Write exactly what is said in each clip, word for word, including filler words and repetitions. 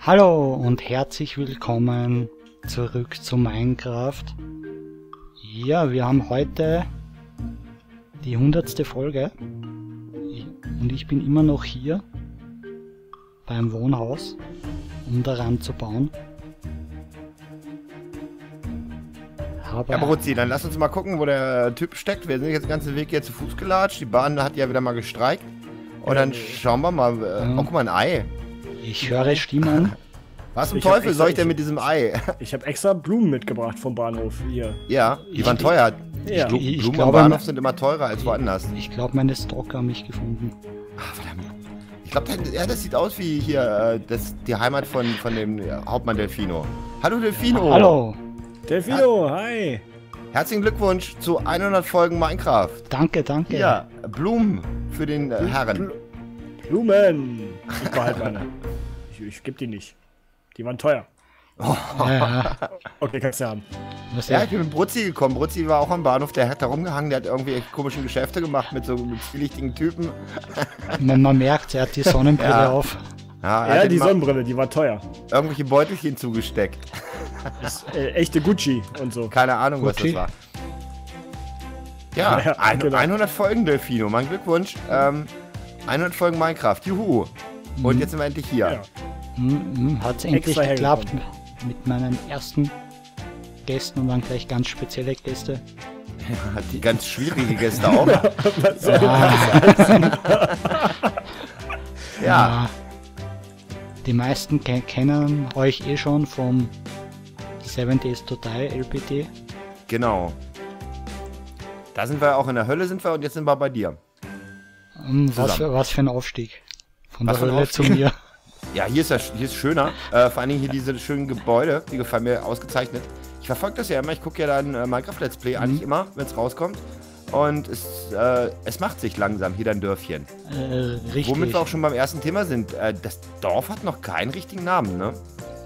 Hallo und herzlich willkommen zurück zu Minecraft. Ja, wir haben heute die hundertste Folge und ich bin immer noch hier beim Wohnhaus, um daran zu bauen. Aber ja, Brutzi, dann lass uns mal gucken, wo der Typ steckt. Wir sind jetzt den ganzen Weg hier zu Fuß gelatscht. Die Bahn hat ja wieder mal gestreikt. Und dann schauen wir mal. Äh, Ja. Oh, guck mal, ein Ei. ich höre Stimmen. Was zum Ich hab Teufel extra- soll ich denn ich- mit diesem Ei? Ich habe extra Blumen mitgebracht vom Bahnhof hier. Ja, die Ich- waren teuer. Ja. Blu- Ich Blumen glaube, am Bahnhof ma- sind immer teurer als woanders. Ich glaube, meine Stalker haben mich gefunden. Ach, verdammt. Ich glaube, ja, das sieht aus wie hier äh, das, die Heimat von, von dem äh, Hauptmann Delfino. Hallo Delfino. Hallo, Delfino, hi! Herzlichen Glückwunsch zu hundert Folgen Minecraft. danke, danke. Ja, Blumen für den äh, Herren. Bl Blumen! Ich behalte meine. Ich, ich gebe die nicht. Die waren teuer. Ja, ja. Okay, kannst du haben. Was Ja, ja, ich bin mit Brutzi gekommen. Brutzi war auch am Bahnhof, der hat da rumgehangen, der hat irgendwie echt komische Geschäfte gemacht mit so mit zwielichtigen Typen. man, man merkt, er hat die Sonnenbrille Ja. auf. Ja, er Ja, hat die ihm mal Sonnenbrille, die war teuer. irgendwelche Beutelchen zugesteckt. Das, äh, echte Gucci und so. Keine Ahnung, was Gucci. das war. Ja, Ja, ein, genau. hundert Folgen, Delfino. Mein Glückwunsch. Ähm, hundert Folgen Minecraft. Juhu. Und Mhm. jetzt sind wir endlich hier. Ja. Hm, hat es endlich Extra geklappt hergekommen. mit meinen ersten Gästen und dann gleich ganz spezielle Gäste. Hat die ganz schwierige Gäste auch. Was soll Ah, Ja, ah, die meisten ke kennen euch eh schon vom Seven Days to Die L P T. genau. Da sind wir auch in der Hölle sind wir und jetzt sind wir bei dir. Hm, was, Zusammen. für, was für ein Aufstieg. Von Was der für ein Hölle zu Aufstieg? mir. Ja, hier ist das, hier ist schöner. Äh, vor allen Dingen hier diese schönen Gebäude, die gefallen mir ausgezeichnet. Ich verfolge das ja immer, ich gucke ja dann äh, Minecraft Let's Play eigentlich immer, wenn es rauskommt. Und es, äh, es macht sich langsam hier dein Dörfchen. Äh, richtig. Womit wir auch schon beim ersten Thema sind. Äh, das Dorf hat noch keinen richtigen Namen, ne?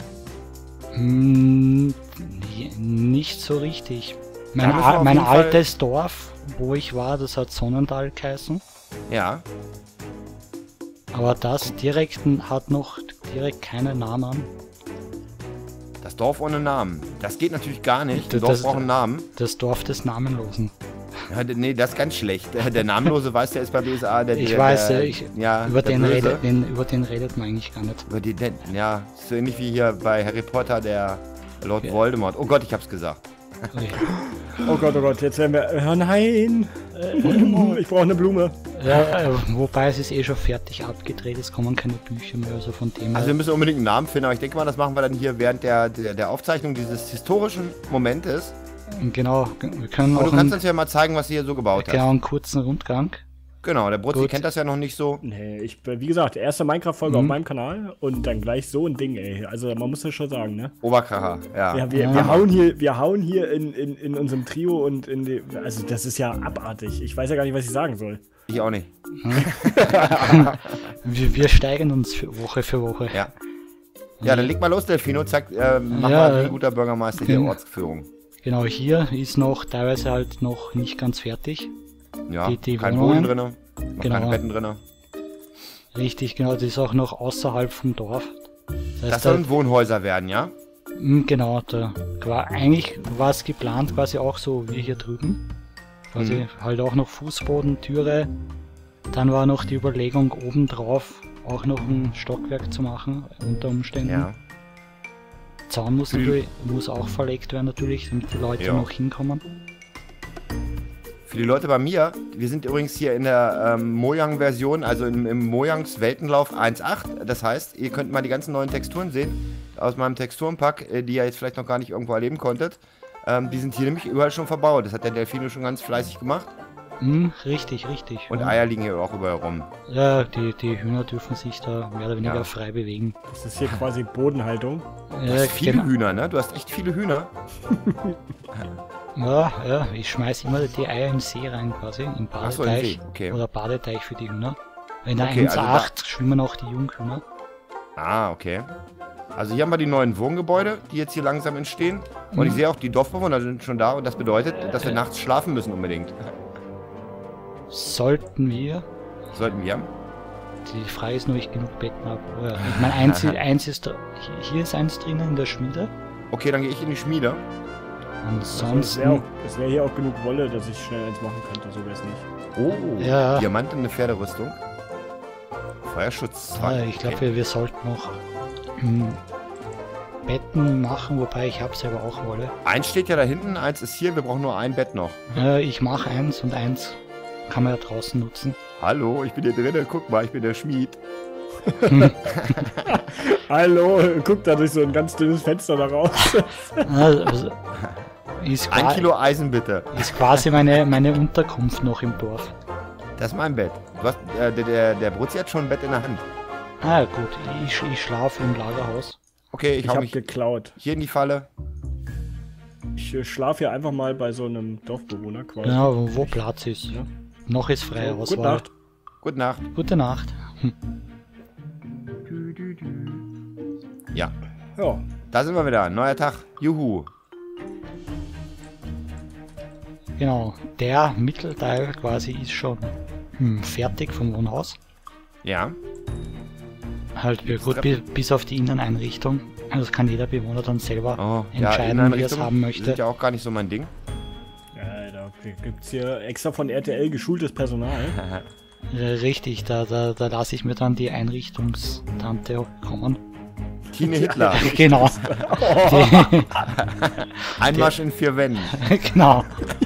Hm, nee, nicht so richtig. Mein, Da müssen wir al auf mein jeden Fall- altes Dorf, wo ich war, das hat Sonnental geheißen. Ja. Aber das direkt hat noch direkt keinen Namen. Das Dorf ohne Namen. Das geht natürlich gar nicht. Das- Das Dorf das- braucht einen Namen. Das Dorf des Namenlosen. Ja, d- nee, das ist ganz schlecht. Der, der Namenlose weiß, der ist bei B S A. Der, Ich der, weiß, der, ich, ja, über, der den Böse. redet, den, über den redet man eigentlich gar nicht. Über die, den, ja, so ähnlich wie hier bei Harry Potter, der Lord Ja. Voldemort. Oh Gott, ich hab's gesagt. Oh Gott, oh Gott, jetzt werden wir. Oh nein! Äh, ich brauche eine Blume. Ja, äh, wobei es ist eh schon fertig abgedreht, es kommen keine Bücher mehr, also von dem Also wir her. müssen unbedingt einen Namen finden, aber ich denke mal, das machen wir dann hier während der, der, der Aufzeichnung dieses historischen Momentes. Genau, wir können Und auch du kannst einen, uns ja mal zeigen, was du hier so gebaut hast. genau einen kurzen Rundgang. Genau, der Brutzi Gut. kennt das ja noch nicht so. Nee, ich, wie gesagt, erste Minecraft-Folge Mhm. auf meinem Kanal und dann gleich so ein Ding, ey. Also man muss das schon sagen, ne? Oberkracher, ja. Ja, wir, Ja. wir hauen hier, wir hauen hier in, in, in unserem Trio und in die, also das ist ja abartig. Ich weiß ja gar nicht, was ich sagen soll. Ich auch nicht. Wir, wir steigern uns für Woche für Woche. Ja. Ja, dann leg mal los, Delfino. Zack, äh, mach Ja, mal wie äh, ein guter Bürgermeister bin- hier Ortsführung. Genau, hier ist noch teilweise halt noch nicht ganz fertig. Ja, die- die kein Wohnungen. Boden drin, noch Genau. keine Betten drin. Richtig, genau, das ist auch noch außerhalb vom Dorf. Das Das heißt, sollen Wohnhäuser werden, ja? da, mh, genau, da, qua- eigentlich war es geplant quasi auch so wie hier drüben. Quasi Mhm. halt auch noch Fußboden, Türe. Dann war noch die Überlegung obendrauf auch noch ein Stockwerk zu machen, unter Umständen. Ja. Zaun muss, Für die- natürlich, muss auch verlegt werden natürlich, damit die Leute Ja. noch hinkommen. Für die Leute bei mir, wir sind übrigens hier in der ähm, Mojang-Version, also im, im Mojangs Weltenlauf eins Punkt acht. Das heißt, ihr könnt mal die ganzen neuen Texturen sehen aus meinem Texturenpack, äh, die ihr jetzt vielleicht noch gar nicht irgendwo erleben konntet. Ähm, die sind hier nämlich überall schon verbaut. Das hat der Delfino schon ganz fleißig gemacht. Hm, richtig, richtig. Und ja. Eier liegen hier auch überall rum. Ja, die, die Hühner dürfen sich da mehr oder weniger Ja. frei bewegen. Das ist hier quasi Bodenhaltung. Du Ja, hast viele genau. Hühner, ne? Du hast echt viele Hühner. Ja, ja, ich schmeiß immer die Eier in den See rein quasi, im Ach so, in den Badeteich See, okay. oder Badeteich für die Hühner. In der Okay, also da- eins Punkt acht schwimmen auch die Junghühner. Ah, okay. Also hier haben wir die neuen Wohngebäude, die jetzt hier langsam entstehen. Und Mhm. ich sehe auch, die Dorfbewohner sind schon da und das bedeutet, dass wir nachts schlafen müssen unbedingt. Sollten wir, Sollten wir. Die Frage ist nur, ob ich genug Betten habe. Oh ja. Ich meine, eins, eins ist da, hier ist eins drinnen in der Schmiede. Okay, dann gehe ich in die Schmiede. Und Es sonst. wäre wär hier auch genug Wolle, dass ich schnell eins machen könnte, so wäre es nicht. Oh, Ja. Diamant und eine Pferderüstung. Feuerschutz zwei. Ah, ich glaube, wir, wir sollten noch hm, Betten machen, wobei ich habe selber auch Wolle. Eins steht ja da hinten, eins ist hier, wir brauchen nur ein Bett noch. Äh, ich mache eins und eins kann man ja draußen nutzen. Hallo, ich bin hier drinnen, guck mal, ich bin der Schmied. Hallo, guck da durch so ein ganz dünnes Fenster da raus. Also, ist, Ein qua- Kilo Eisen bitte. ist quasi meine, meine Unterkunft noch im Dorf. Das ist mein Bett. Du hast, äh, der, der, der Brutzi hat schon ein Bett in der Hand. Ah gut, ich, ich schlafe im Lagerhaus. Okay, ich, Ich hau habe mich geklaut. hier in die Falle. Ich äh, schlafe hier einfach mal bei so einem Dorfbewohner quasi. Genau, wo, wo Platz ist. Ja. Noch ist freie So, Auswahl. gute Nacht. Gute Nacht. Gute Nacht. Ja, Ja, da sind wir wieder. Neuer Tag. Juhu. Genau, der Mittelteil quasi ist schon hm, fertig vom Wohnhaus. Ja. Halt ja, gut, bi- bis auf die Inneneinrichtung. Also das kann jeder Bewohner dann selber Oh, ja, entscheiden, wie er es Inneneinrichtung haben möchte. sind ja auch gar nicht so mein Ding. ja da gibt es hier extra von R T L geschultes Personal. Äh, richtig, da, da, da lasse ich mir dann die Einrichtungstante kommen. Tine Hitler. Genau. Die, Einmarsch in vier Wänden. genau.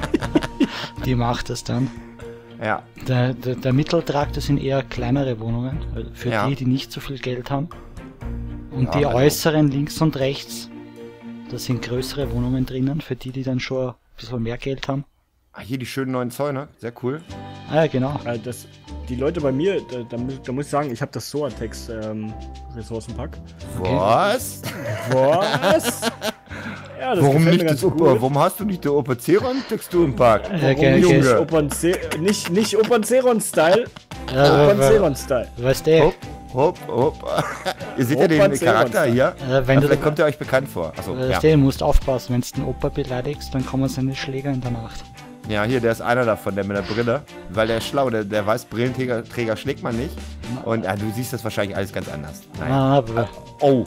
Die macht es dann. Ja. Der, der, der Mitteltrakt, das sind eher kleinere Wohnungen, also für Ja. die, die nicht so viel Geld haben. Und Ja, die also- äußeren links und rechts, da sind größere Wohnungen drinnen, für die, die dann schon ein bisschen mehr Geld haben. Ah, hier die schönen neuen Zäune. Sehr cool. Ah ja, genau. Äh, das, die Leute bei mir, da, da, mu- da muss ich sagen, ich habe das Soatex ähm, Ressourcenpack. Was? Was? Ja, das Warum gefällt nicht mir ganz das gut. Opa? Warum hast du nicht der Opa-Zeron-Texturenpack? Äh, Warum ge- nicht ge- Opernze nicht nicht Opernzeron-Style, Ja, we- we- Opernzeron-Style. weißt du, Hopp, hopp, hopp. Ihr seht ja den Opa-Zeron. Charakter hier. äh, wenn du Vielleicht kommt er euch bekannt vor. Achso, ja. weißt du, du musst aufpassen, wenn du den Opa beleidigst, dann kommen seine Schläger in der Nacht. Ja, hier, der ist einer davon, der mit der Brille. Weil der ist schlau, der, der weiß, Brillenträger Träger schlägt man nicht. Und ja, du siehst das wahrscheinlich alles ganz anders. Nein. Ah, aber, Oh.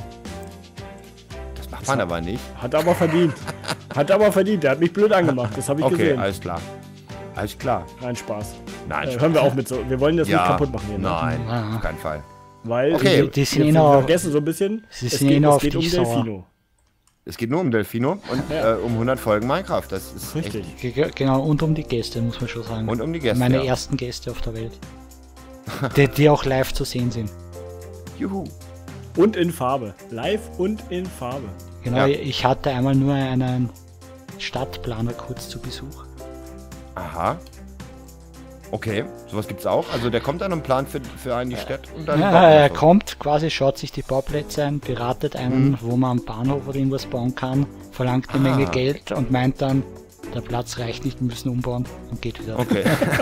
Das macht man aber nicht. Hat aber verdient. Hat aber verdient. Der hat mich blöd angemacht. Das habe ich Okay, gesehen. alles klar. Alles klar. Nein, Spaß. Nein, Äh, hören wir auf mit so. Wir wollen das ja, nicht kaputt machen hier. Ne? Nein, Ah. auf keinen Fall. Weil Okay. die, die sind wir, eh wir noch, vergessen so ein bisschen. sie Es sind eh geht, noch es auf geht um dich sauer. Delfino. Es geht nur um Delfino und Ja. äh, um hundert Folgen Minecraft. Das ist Richtig. Echt. Ge- Genau, und um die Gäste, muss man schon sagen. Und um die Gäste. Meine ja. ersten Gäste auf der Welt. Die, die auch live zu sehen sind. Juhu. Und in Farbe. Live und in Farbe. Genau, Ja. ich hatte einmal nur einen Stadtplaner kurz zu Besuch. Aha. Okay, sowas gibt's auch. Also der kommt dann und plant für, für einen die Stadt und dann. Ja, baut man er so. kommt quasi, schaut sich die Bauplätze ein, beratet einen, Mhm. wo man am Bahnhof oder irgendwas bauen kann, verlangt eine Ah. Menge Geld und meint dann, der Platz reicht nicht, wir müssen umbauen und geht wieder. Okay.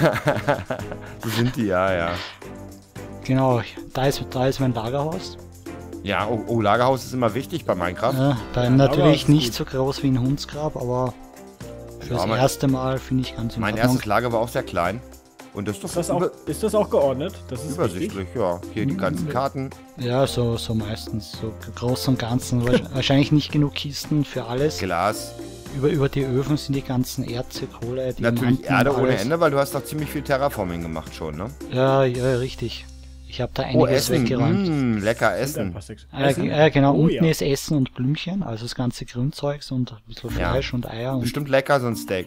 So sind die, ja, ja. Genau, da ist, da ist mein Lagerhaus. Ja, oh, oh, Lagerhaus ist immer wichtig bei Minecraft. Ja, da Ja, natürlich ist nicht gut. so groß wie ein Hundsgrab, aber fürs Ja, mein- erste Mal finde ich ganz in Mein Ordnung. erstes Lager war auch sehr klein. Und das ist doch Ist das auch, über ist das auch geordnet? Das ist übersichtlich, ja. Hier die ganzen Karten. Ja, so, so meistens, so groß und ganzen. Wahrsch- Wahrscheinlich nicht genug Kisten für alles. Glas. Über, über die Öfen sind die ganzen Erze, Kohle, Diamanten Natürlich Erde und ohne alles. Ende, weil du hast doch ziemlich viel Terraforming gemacht schon, ne? Ja, ja, richtig. Ich habe da Oh, einiges Essen. weggeräumt. Mm, lecker Ein Essen. paar Six. Äh, Essen? äh, genau, Oh, unten ja. ist Essen und Blümchen, also das ganze Grünzeugs und ein bisschen Ja. Fleisch und Eier. Und, Bestimmt lecker, so ein Steak.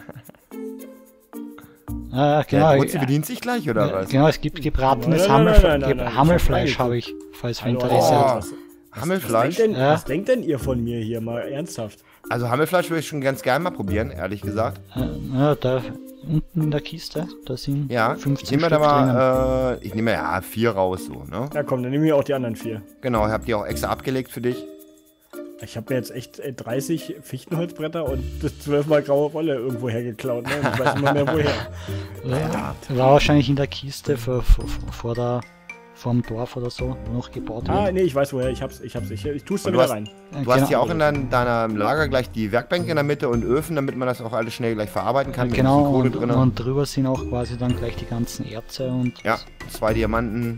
äh, genau, Der Brutzi äh, bedient sich gleich, oder äh, was? genau, es gibt gebratenes Nein, nein, nein, Hammelf nein, nein, ge- nein, ich hab Hammelfleisch reingeguckt. habe ich, falls wer Hallo, Interesse hallo, hat. was, was, Hammelfleisch? was, denkt denn, Ja. was denkt denn ihr von mir hier mal ernsthaft? Also Hammelfleisch würde ich schon ganz gerne mal probieren, ehrlich gesagt. Äh, ja, da unten in der Kiste, da sind Ja, ich fünfzehn nehme mir Stück da drinnen. mal, äh, ich nehme ja vier raus, so, ne? Ja komm, dann nehmen wir auch die anderen vier. Genau, ich habe die auch extra abgelegt für dich. Ich habe mir jetzt echt äh, dreißig Fichtenholzbretter und zwölfmal graue Wolle irgendwo hergeklaut. Ne? Und ich weiß immer mehr woher. Ja, war wahrscheinlich in der Kiste vor, vor, vor der, vorm Dorf oder so noch gebaut Ah, wird. nee, ich weiß woher. Ich hab's, ich hab's. Ich, ich tu's da Und du wieder hast- rein. Äh, Du hast genau, hier auch in dein, deinem Lager gleich die Werkbänke in der Mitte und Öfen, damit man das auch alles schnell gleich verarbeiten kann. mit genau, ein bisschen Kohle und, drin. und drüber sind auch quasi dann gleich die ganzen Erze und Ja, zwei Diamanten.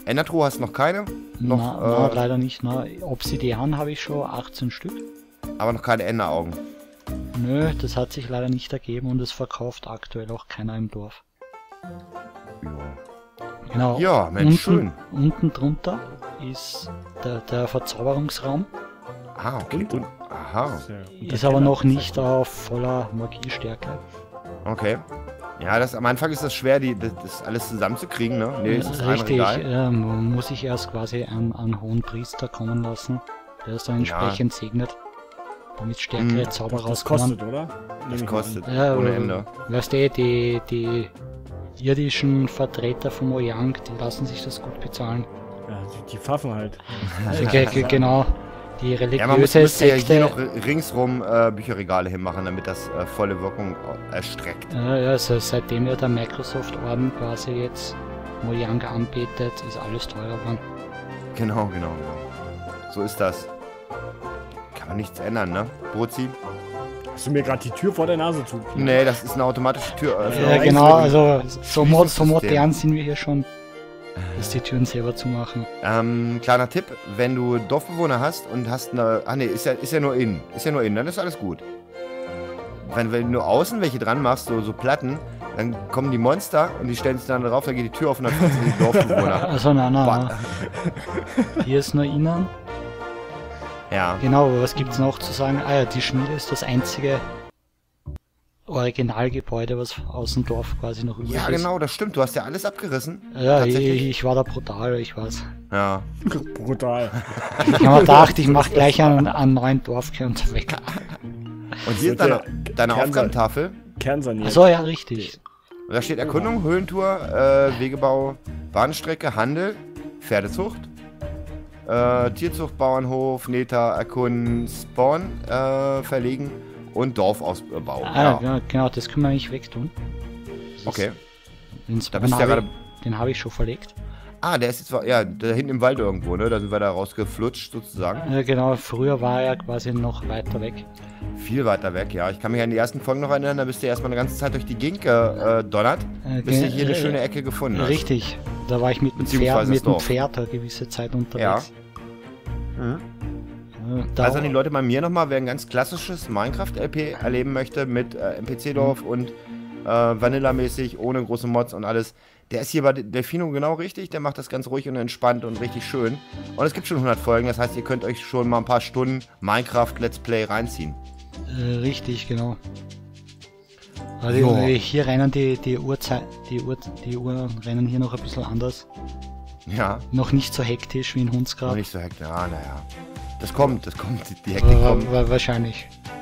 Endertruhe hast du noch keine? Noch, na, na, äh, leider nicht. Na, Obsidian habe ich schon achtzehn Stück. aber noch keine Enderaugen. Nö, das hat sich leider nicht ergeben und es verkauft aktuell auch keiner im Dorf. Ja, Genau. ja Mensch, unten, schön. Unten drunter ist der, der Verzauberungsraum. Ah, okay. Und, aha, Ist, ja unter Ist aber Keller, noch das nicht heißt, auf voller Magiestärke. okay. Ja, das, am Anfang ist das schwer, die, das, das alles zusammenzukriegen, ne? Nee, es ist ein Richtig, Regal. ähm, muss ich erst quasi einen, einen hohen Priester kommen lassen, der es dann entsprechend segnet, damit stärkere Mhm. Zauber Das rauskommen. kostet, oder? Nehme Das ich mal kostet Ja, ohne aber- Ende. Weißt du, die, die irdischen Vertreter von Mojang, die lassen sich das gut bezahlen. an. Ja, die, die Pfaffen halt. Äh, ge- ge- genau, die Ja, man muss, religiöse müsste ja hier Sekte. noch ringsrum äh, Bücherregale hinmachen, damit das äh, volle Wirkung erstreckt. Äh, ja, also seitdem ja der Microsoft-Orden quasi jetzt Mojang anbetet, ist alles teurer geworden. Genau, genau, genau. So ist das. Kann man nichts ändern, ne? Brozi? Hast du mir gerade die Tür vor der Nase zu? Nee, das ist eine automatische Türöffnung. Ja, Ja, genau, eigentlich also so, mo so Schließungssystem. modern sind wir hier schon, dass die Türen selber zumachen. Ähm, kleiner Tipp, wenn du Dorfbewohner hast und hast eine... Ah ne, ist ja, ist ja nur innen. Ist ja nur innen, dann ist alles gut. Wenn, wenn du außen welche dran machst, so, so Platten, dann kommen die Monster und die stellen sich dann drauf, dann geht die Tür auf und dann finden die Dorfbewohner. Also nein, nein, Boah. nein. Hier ist nur innen. Ja. Genau, aber was gibt's noch zu sagen? Ah ja, die Schmiede ist das einzige Originalgebäude, was aus dem Dorf quasi noch übrig Ja, ist. genau, das stimmt. Du hast ja alles abgerissen. Ja, ich, Tatsächlich. ich war da brutal, ich weiß. Ja. Brutal. Ich habe mir gedacht, ich mache gleich einen, einen neuen Dorfkern weg. Und hier ist Wird deine, deine Kern- Aufgabentafel. Kernsaniert. Achso, ja, richtig. Und da steht Erkundung, Höhlentour, äh, Wegebau, Bahnstrecke, Handel, Pferdezucht, äh, Tierzucht, Bauernhof, Neta, Erkunden, Spawn, äh, Verlegen und Dorfausbau. Ah, Ja. ja, genau, das können wir nicht wegtun. Das ist- Okay. Den Da bist du Spawn ja habe gerade. ich, den habe ich schon verlegt. Ah, der ist jetzt, ja, da hinten im Wald irgendwo, ne? Da sind wir da rausgeflutscht sozusagen. Ja, genau, früher war er quasi noch weiter weg. Viel weiter weg, ja. Ich kann mich an die ersten Folgen noch erinnern, da bist du erstmal eine ganze Zeit durch die Gegend gedonnert, Äh, bis du ge- hier eine äh, schöne Ecke gefunden hast. Richtig, da war ich mit dem Pferd, Beziehungsweise mit das dem Dorf. Pferd eine gewisse Zeit unterwegs. Mhm. Ja, da, Also an die Leute bei mir nochmal, wer ein ganz klassisches Minecraft-L P erleben möchte mit äh, N P C-Dorf und äh, Vanilla-mäßig, ohne große Mods und alles, der ist hier bei Delfino genau richtig, der macht das ganz ruhig und entspannt und richtig schön. Und es gibt schon hundert Folgen, das heißt, ihr könnt euch schon mal ein paar Stunden Minecraft-Let's Play reinziehen. äh, richtig, genau. Also Ja. äh, hier rennen die, die Uhrzeit, die Uhr, die Uhren rennen hier noch ein bisschen anders. Ja, Noch nicht so hektisch wie in noch Hunsgrad. nicht so hektisch. Ja, naja. Das kommt, das kommt, die Hektik Wa- kommt. wa- wahrscheinlich.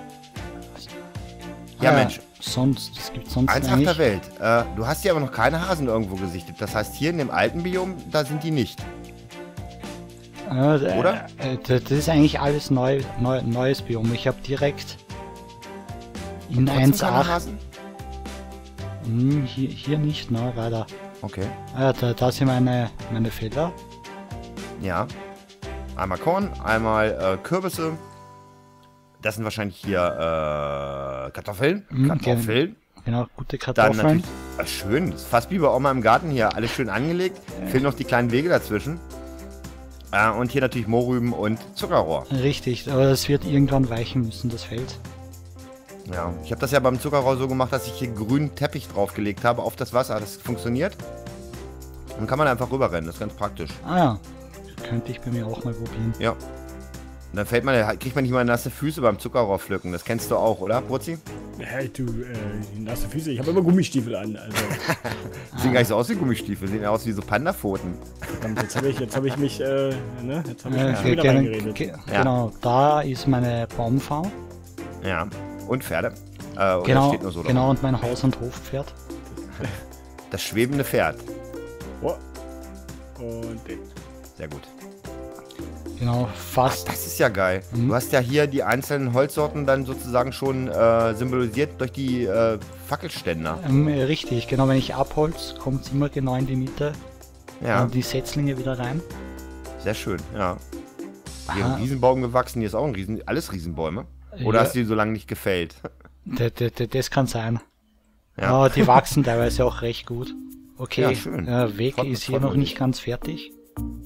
Ja, Ah, Mensch. Sonst, es gibt sonst Eins nach eigentlich... der Welt. Äh, du hast hier aber noch keine Hasen irgendwo gesichtet. Das heißt, hier in dem alten Biom, da sind die nicht. Ja, d- Oder? Äh, d- das ist eigentlich alles neu, neu, neues Biom. Ich habe direkt in Trotzdem eins keine Punkt acht, Hasen? hm, hier, hier nicht, ne, leider. Okay. Ah, da, da sind meine, meine Felder. Ja. Einmal Korn, einmal äh, Kürbisse. Das sind wahrscheinlich hier äh, Kartoffeln. Mhm, Kartoffeln. Genau, gute Dann Kartoffeln. natürlich. Ah, schön. Das ist fast wie bei Oma im Garten hier. Alles schön angelegt. Fehlen noch die kleinen Wege dazwischen. Äh, und hier natürlich Mohrrüben und Zuckerrohr. Richtig, aber das wird irgendwann weichen müssen, das Feld. Ja. Ich habe das ja beim Zuckerrohr so gemacht, dass ich hier grünen Teppich draufgelegt habe auf das Wasser. Das funktioniert. Dann kann man einfach rüberrennen. Das ist ganz praktisch. Ah ja, könnte ich bei mir auch mal probieren. Ja. Und dann fällt man, kriegt man nicht mal nasse Füße beim Zuckerrohr pflücken. Das kennst du auch, oder, Brutzi? Hey, du, äh, nasse Füße. Ich habe immer Gummistiefel an. Also, Sehen gar nicht so aus wie Gummistiefel, sehen aus wie so Panda-Pfoten. verdammt, jetzt habe ich, jetzt hab ich mich, äh, ne? Jetzt habe ich Äh, mich schon ge- wieder ge- reingeredet. ge- Ja. Genau, da ist meine Baumfarm. Ja. Und Pferde. Äh, oder Genau, steht nur so drauf. genau, und mein Haus- und Hofpferd. Das schwebende Pferd. Oh. Und den. Sehr gut. Genau, fast. Das ist ja geil. Mhm. Du hast ja hier die einzelnen Holzsorten dann sozusagen schon äh, symbolisiert durch die äh, Fackelständer. Ähm, äh, richtig, genau, wenn ich abholz, kommt es immer genau in die Mitte. Ja, Und die Setzlinge wieder rein. sehr schön. Ja. Hier Aha. ein Riesenbaum gewachsen, hier ist auch ein Riesen, alles Riesenbäume. Oder Ja. hast du die so lange nicht gefällt? D -d -d Das kann sein. Ja. Aber die wachsen teilweise auch recht gut. Okay, Ja, schön. der Weg Freut mich- ist hier freut noch mich. nicht ganz fertig.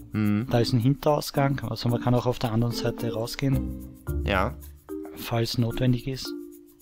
Hm. Da ist ein Hinterausgang, also man kann auch auf der anderen Seite rausgehen, Ja. falls notwendig ist.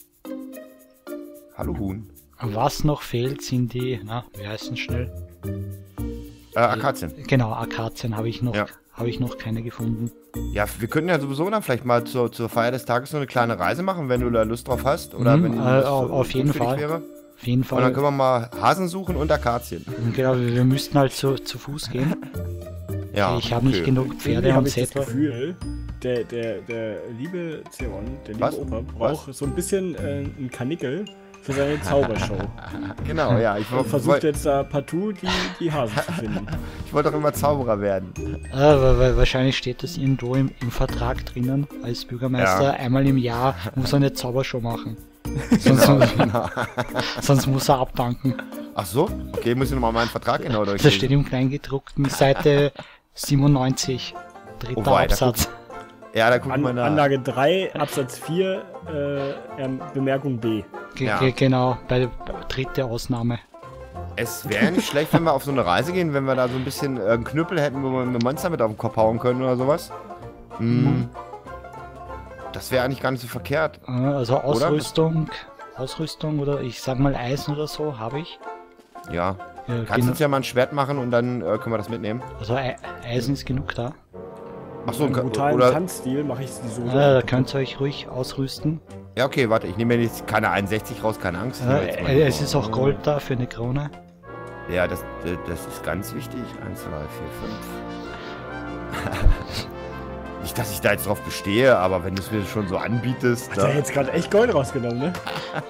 Hallo Huhn. Was noch fehlt, sind die, na, wie heißen schnell? Äh, Akazien. Genau, Akazien habe ich noch, Ja. habe ich noch keine gefunden. Ja, wir könnten ja sowieso dann vielleicht mal zur, zur Feier des Tages so eine kleine Reise machen, wenn du da Lust drauf hast. Oder Mhm, wenn äh, das auf- so auf jeden gut für dich Fall. wäre. Auf jeden Und dann Fall. können wir mal Hasen suchen und Akazien. Genau, wir wir müssten halt zu, zu Fuß gehen. Ja, ich habe nicht okay. genug Irgendwie Pferde habe und ich das Sättel. Gefühl, der, der, der liebe Zeon, der liebe Was? Opa, braucht so ein bisschen äh, ein Kanickel für seine Zaubershow. Genau, ja. Ich, Und wo- versucht woll- jetzt da partout die, die Hasen zu finden. ich wollte doch immer Zauberer werden. Äh, weil, weil wahrscheinlich steht das irgendwo im, im Vertrag drinnen. Als Bürgermeister Ja. einmal im Jahr muss er eine Zaubershow machen. Sonst, Genau. sonst muss er abdanken. Ach so? Okay, muss ich nochmal meinen Vertrag genau Das durchlesen. steht im Kleingedruckten, Seite siebenundneunzig, dritter Oh wei, da Absatz. Ja, da gucken An, wir nach. Anlage drei, Absatz vier, äh, ähm, Bemerkung B. Ge Ja. ge genau, bei der dritte Ausnahme. Es wäre nicht schlecht, wenn wir auf so eine Reise gehen, wenn wir da so ein bisschen äh, einen Knüppel hätten, wo wir ein Monster mit auf den Kopf hauen können oder sowas. Hm. Das wäre eigentlich gar nicht so verkehrt. Äh, Also Ausrüstung, Ausrüstung oder ich sag mal Eisen oder so habe ich. Ja. Ja, Kannst gen- uns ja mal ein Schwert machen und dann äh, können wir das mitnehmen. also E- Eisen ist genug da. Ach so, Im ka- brutalen oder... Tanzstil mache ich die so. Äh, da könnt ihr euch ruhig ausrüsten. Ja, okay, warte, ich nehme mir jetzt keine einundsechzig raus, keine Angst. Ich nehme Äh, jetzt mal- äh, es ist auch Gold da für eine Krone. Ja, das, äh, das ist ganz wichtig. Eins, zwei, vier, fünf. Nicht, dass ich da jetzt drauf bestehe, aber wenn du es mir schon so anbietest. Hat er Ne? jetzt gerade echt Gold rausgenommen, ne?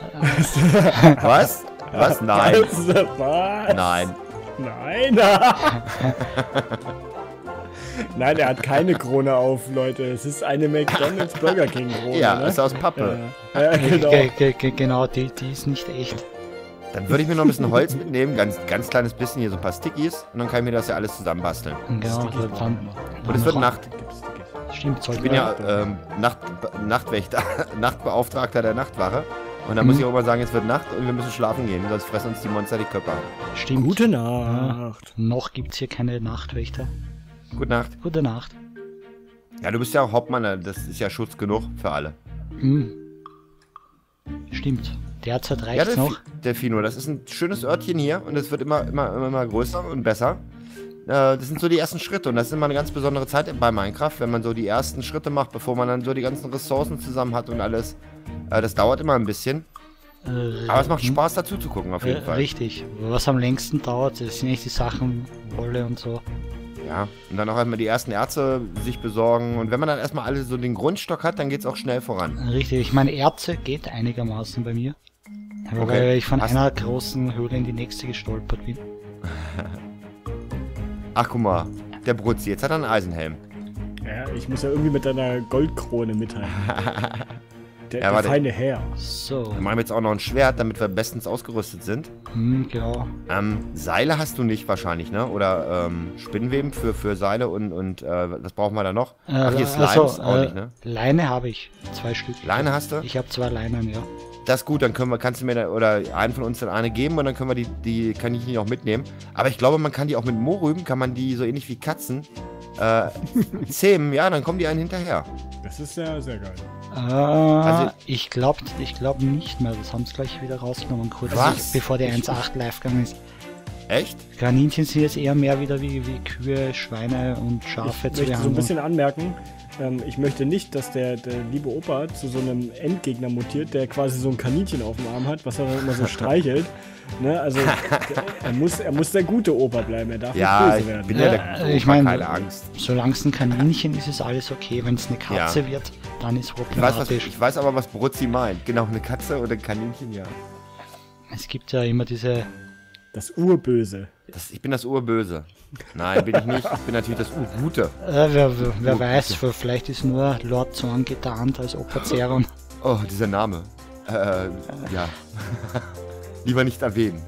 Was? Was? Nein. Was? Nein. Nein. Nein, er hat keine Krone auf, Leute. Es ist eine McDonald's Burger King Krone. Ja, ne? ist aus Pappe. Ja, ja, genau. Ge ge ge genau, die, die ist nicht echt. Dann würde ich mir noch ein bisschen Holz mitnehmen, ganz, ganz kleines bisschen, hier so ein paar Stickies. Und dann kann ich mir das ja alles zusammenbasteln. Genau, Stickies also dann, Und es wird noch- Nacht. Stimmt, sollte Ich bin ja ähm, Nacht, Nachtwächter, Nachtbeauftragter der Nachtwache. Und dann muss Mhm. ich auch mal sagen, jetzt wird Nacht und wir müssen schlafen gehen, sonst fressen uns die Monster die Köpfe ab. Stimmt. Gute Nacht. Noch gibt's hier keine Nachtwächter. Gute Nacht. Gute Nacht. Ja, du bist ja auch Hauptmann, das ist ja Schutz genug für alle. Hm. Stimmt. Derzeit Ja, reicht's Delfi noch. Delfino, das ist ein schönes Örtchen hier und es wird immer, immer, immer, immer größer und besser. Äh, das sind so die ersten Schritte und das ist immer eine ganz besondere Zeit bei Minecraft, wenn man so die ersten Schritte macht, bevor man dann so die ganzen Ressourcen zusammen hat und alles. Äh, das dauert immer ein bisschen, Äh, aber es macht hm, Spaß dazu zu gucken auf jeden äh, Fall. Richtig. Was am längsten dauert, das sind echt die Sachen, Wolle und so. Ja, und dann auch einmal die ersten Erze sich besorgen und wenn man dann erstmal alle so den Grundstock hat, dann geht es auch schnell voran. Richtig. Ich meine, Erze geht einigermaßen bei mir. Okay. Weil ich von Hast- einer großen Höhle in die nächste gestolpert bin. Ach guck mal, der Brutzi, jetzt hat er einen Eisenhelm. Ja, ich muss ja irgendwie mit deiner Goldkrone mithalten. Der, Ja, der warte. feine Herr. So. Dann machen wir jetzt auch noch ein Schwert, damit wir bestens ausgerüstet sind. Hm, genau. Ähm, Seile hast du nicht wahrscheinlich, ne? Oder ähm, Spinnweben für, für Seile und, und äh, was brauchen wir da noch? Ach, hier Slimes also, auch äh, nicht, ne? Leine habe ich. Zwei Stück. Leine hast du? Ich habe zwei Leinen, ja. Das ist gut, dann können wir, kannst du mir da, oder einen von uns dann eine geben und dann können wir die, die Kaninchen auch mitnehmen. Aber ich glaube, man kann die auch mit Mohrrüben, kann man die so ähnlich wie Katzen äh, zähmen, ja, dann kommen die einen hinterher. Das ist ja sehr geil. Äh, Also- ich glaube ich glaub nicht mehr. Das haben sie gleich wieder rausgenommen, kurz Was? bevor der eins Punkt acht live gegangen ist. Echt? Kaninchen sind jetzt eher mehr wieder wie, wie Kühe, Schweine und Schafe Ich zu möchte so ein behandeln. bisschen anmerken, ähm, ich möchte nicht, dass der, der liebe Opa zu so einem Endgegner mutiert, der quasi so ein Kaninchen auf dem Arm hat, was er dann immer so streichelt. Ne? Also der, er, muss, er muss der gute Opa bleiben, er darf Ja, nicht ich böse werden. bin ne? ja, Ja, der äh, ich Opa, mein- keine Angst. Solange es ein Kaninchen ist, ist alles okay. Wenn es eine Katze wird, dann ist Ich weiß, was, problematisch. ich weiß aber, was Brutzi meint. Genau, eine Katze oder ein Kaninchen, ja. Es gibt ja immer diese... Das Urböse. Das, ich bin das Urböse. Nein, bin ich nicht. Ich bin natürlich das Urgute. Äh, wer wer, wer weiß, vielleicht ist nur Lord Zorn getarnt als Opa Zeron. Oh, dieser Name. Äh, ja. Lieber nicht erwähnen.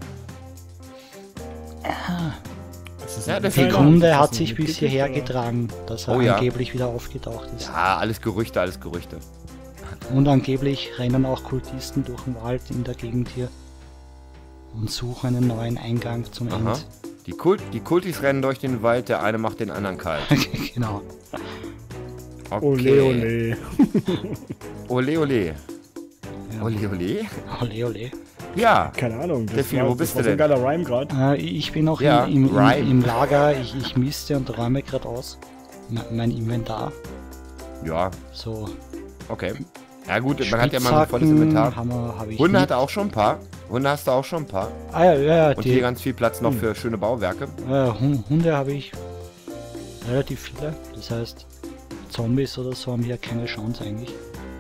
Das ist Ja, ein der Die Keine Kunde Ahnung, hat ist sich das bis mitgekriegt, hierher oder? getragen, dass er Oh ja. angeblich wieder aufgetaucht ist. Ja, alles Gerüchte, alles Gerüchte. Und angeblich rennen auch Kultisten durch den Wald in der Gegend hier und suchen einen neuen Eingang zum Aha. End. Die Die, Kult, die Kultis rennen durch den Wald, der eine macht den anderen kalt. Genau. Okay. Ole, ole. Ole, ole. Ja. Ole, ole? Ole, ole. Ja. Keine Ahnung. Das Delfin, war, wo bist das du war so denn? ein geiler Rhyme gerade. Äh, ich bin noch Ja, im, im, Rhyme. im, im Lager. Ich, ich misste und räume gerade aus. Me- Mein Inventar. Ja, So. okay. Ja gut, man hat ja mal ein volles Spitzhacken Inventar. haben wir- hab ich Hunde mit. hat er auch schon ein paar. Hunde hast du auch schon ein paar. Ah ja, ja, ja. Und hier Die, ganz viel Platz noch für schöne Bauwerke. äh, Hun- Hunde habe ich relativ viele. Das heißt, Zombies oder so haben hier keine Chance eigentlich.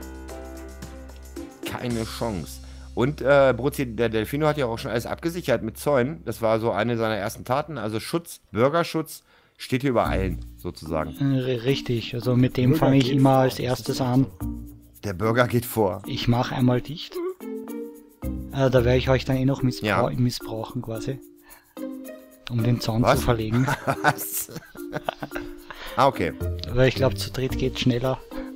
Keine Chance. Und äh, Bruzzi, der Delfino hat ja auch schon alles abgesichert mit Zäunen. Das war so eine seiner ersten Taten. Also Schutz, Bürgerschutz steht hier über allen, sozusagen. Äh, richtig. Also mit dem Bürger fange ich geht immer vor. als erstes an. Der Bürger geht vor. Ich mache einmal dicht. Äh, da werde ich euch dann eh noch missbrau Ja. missbrauchen quasi. Um den Zaun Was? zu verlegen. Was? Ah, okay. Weil ich glaube, zu dritt geht schneller.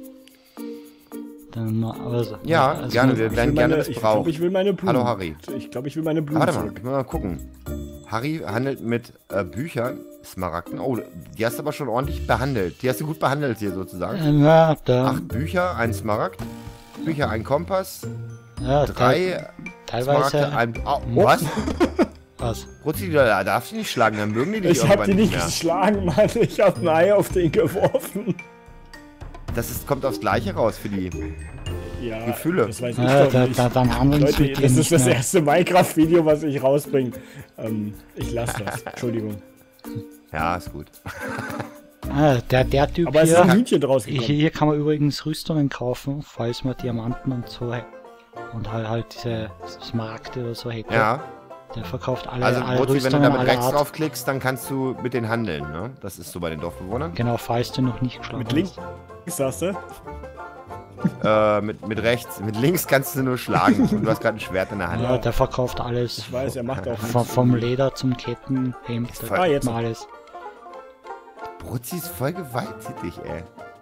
Dann, mal- also, Ja, also, gerne. Wir Ich werden will gerne meine, ich missbraucht. glaube, ich will meine Blumen. Hallo, Harry. Ich glaube, ich will meine Ah, Blumen warte mal, zurück. ich will mal gucken. Harry handelt mit äh, Büchern, Smaragden. Oh, die hast du aber schon ordentlich behandelt. Die hast du gut behandelt hier sozusagen. Äh, ja, da, Acht Bücher, ein Smaragd. Bücher, ein Kompass. ja, Drei teilweise. Smaragde, ein... Oh, was? Was? Rutzi, da darfst du nicht schlagen, dann mögen die dich Ich hab irgendwann die nicht mehr. geschlagen, Mann. Ich hab ein Ei auf den geworfen. Das ist, kommt aufs Gleiche raus für die Ja, Gefühle. das weiß ich Ja, doch da, nicht. da, dann handeln sie Leute, mit dir das nicht ist das mehr. erste Minecraft-Video, was ich rausbringe. Ähm, ich lasse das. Entschuldigung. Ja, ist gut. Ah, der, der Typ Aber es ist ein hier, Hühnchen draus hier, gekommen. hier kann man übrigens Rüstungen kaufen, falls man Diamanten und so und halt, halt diese Smaragde oder so hätte. Ja, Der verkauft alle, also alle Rutzi, wenn du Rüstungen damit aller rechts Art. draufklickst, dann kannst du mit denen handeln, ne? Das ist so bei den Dorfbewohnern. Genau, falls du noch nicht geschlagen Mit links, hast. sagst du? Äh, mit, mit rechts, mit links kannst du nur schlagen. Und du hast gerade ein Schwert in der Hand. Ja, der verkauft alles. Ich weiß, er macht auch Vom, vom Leder zum Kettenhemd, da voll- Ah, gibt jetzt. man alles. Brutzi ist voll gewalttätig, ey.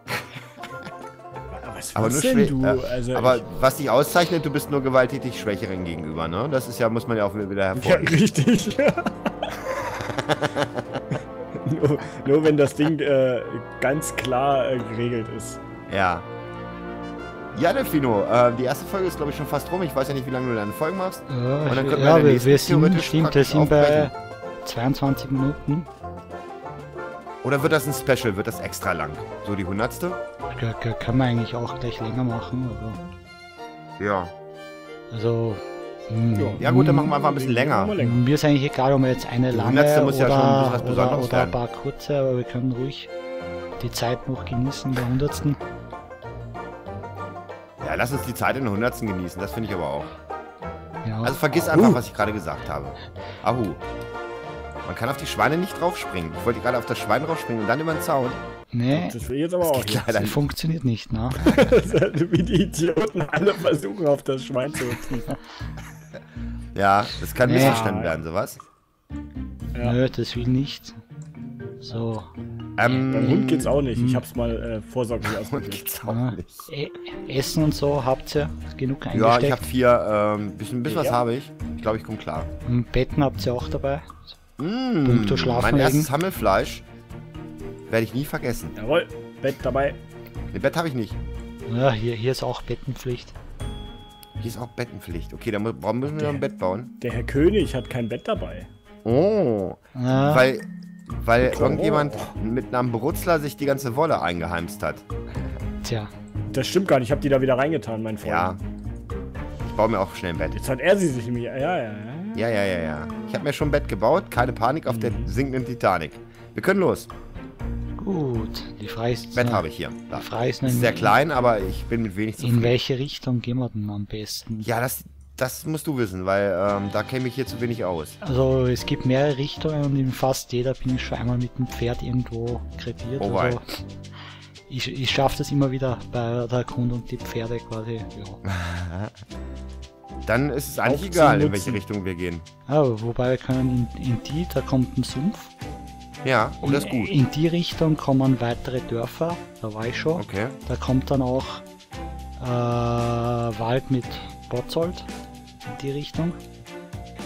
Was Aber willst nur denn schwä- du? äh, Also aber ich, was dich auszeichnet, du bist nur gewalttätig Schwächeren gegenüber, ne? Das ist ja, muss man ja auch wieder ja, hervorheben. richtig. nur, nur wenn das Ding äh, ganz klar äh, geregelt ist. Ja. Ja, Delfino, äh, die erste Folge ist, glaube ich, schon fast rum. Ich weiß ja nicht, wie lange du deine Folgen machst. Ja, Und dann könnten wir ja den wir, nächsten wir sind, theoretisch stimmt, wir praktisch sind bei aufbrechen. zweiundzwanzig Minuten. Oder wird das ein Special? Wird das extra lang? So die hundertste? Da, da kann man eigentlich auch gleich länger machen. Aber, Ja. also, mm, Ja. Ja gut, dann machen wir einfach ein bisschen länger. Mal länger. mir ist eigentlich egal, ob wir jetzt eine lange hundertste muss oder, ja schon ein bisschen was oder, Besonderes oder ein werden. paar kurze, aber wir können ruhig die Zeit noch genießen, der hundertsten. Ja, lass uns die Zeit in der hundertsten genießen. Das finde ich aber auch. Ja. Also vergiss Uh. einfach, was ich gerade gesagt habe. Ahu. Man kann auf die Schweine nicht draufspringen. Ich wollte gerade auf das Schwein draufspringen und dann über den Zaun. Nee, Das will ich jetzt aber auch Geht nicht. leider das nicht. funktioniert nicht, ne? Wie die Idioten alle versuchen, auf das Schwein zu hüpfen. Ja, das kann Ja. missverstanden werden, sowas. Ja. Nö, das will nicht. So. Ähm, Beim Hund geht's auch nicht. Ich hab's mal äh, vorsorglich Hund ausprobiert. geht's auch Ja. nicht. E Essen und so habt ihr genug Ja, eingesteckt. ich habe vier, ähm, bisschen, bisschen was Ja. habe ich. Ich glaube, ich komme klar. Und Betten habt ihr auch dabei. Mmh, Punkto Schlafen mein legen. erstes Hammelfleisch werde ich nie vergessen. Jawohl, Bett dabei. Ne, Bett habe ich nicht. Ja, hier, hier ist auch Bettenpflicht. Hier ist auch Bettenpflicht. Okay, dann mu- warum müssen wir noch ein Bett bauen? Der Herr König hat kein Bett dabei. Oh, Ja, weil, weil Oh. irgendjemand mit einem Brutzler sich die ganze Wolle eingeheimst hat. tja. Das stimmt gar nicht. Ich hab die da wieder reingetan, mein Freund. Ja. Ich baue mir auch schnell ein Bett. Jetzt hat er sie sich nämlich. Ja, ja, ja. Ja, ja, ja, ja. Ich habe mir schon ein Bett gebaut. Keine Panik auf der sinkenden Titanic. Wir können los. Gut. Die Frage ist, Bett äh, habe ich hier. Da. Die Frage ist, Ist in, sehr klein, aber ich bin mit wenig in zufrieden. welche Richtung gehen wir denn am besten? Ja, das, das musst du wissen, weil ähm, da käme ich hier zu wenig aus. Also es gibt mehrere Richtungen und in fast jeder bin ich schon einmal mit dem Pferd irgendwo krepiert. Oh also, wei. ich ich schaffe das immer wieder bei der Erkundung, die Pferde quasi. Ja. Dann ist es eigentlich Aufziehen, egal, in nutzen. welche Richtung wir gehen. Aber wobei wir können in, in die, da kommt ein Sumpf. Ja, oh, das ist in, gut. in die Richtung kommen weitere Dörfer, da war ich schon. Okay. Da kommt dann auch äh, Wald mit Botzold in die Richtung.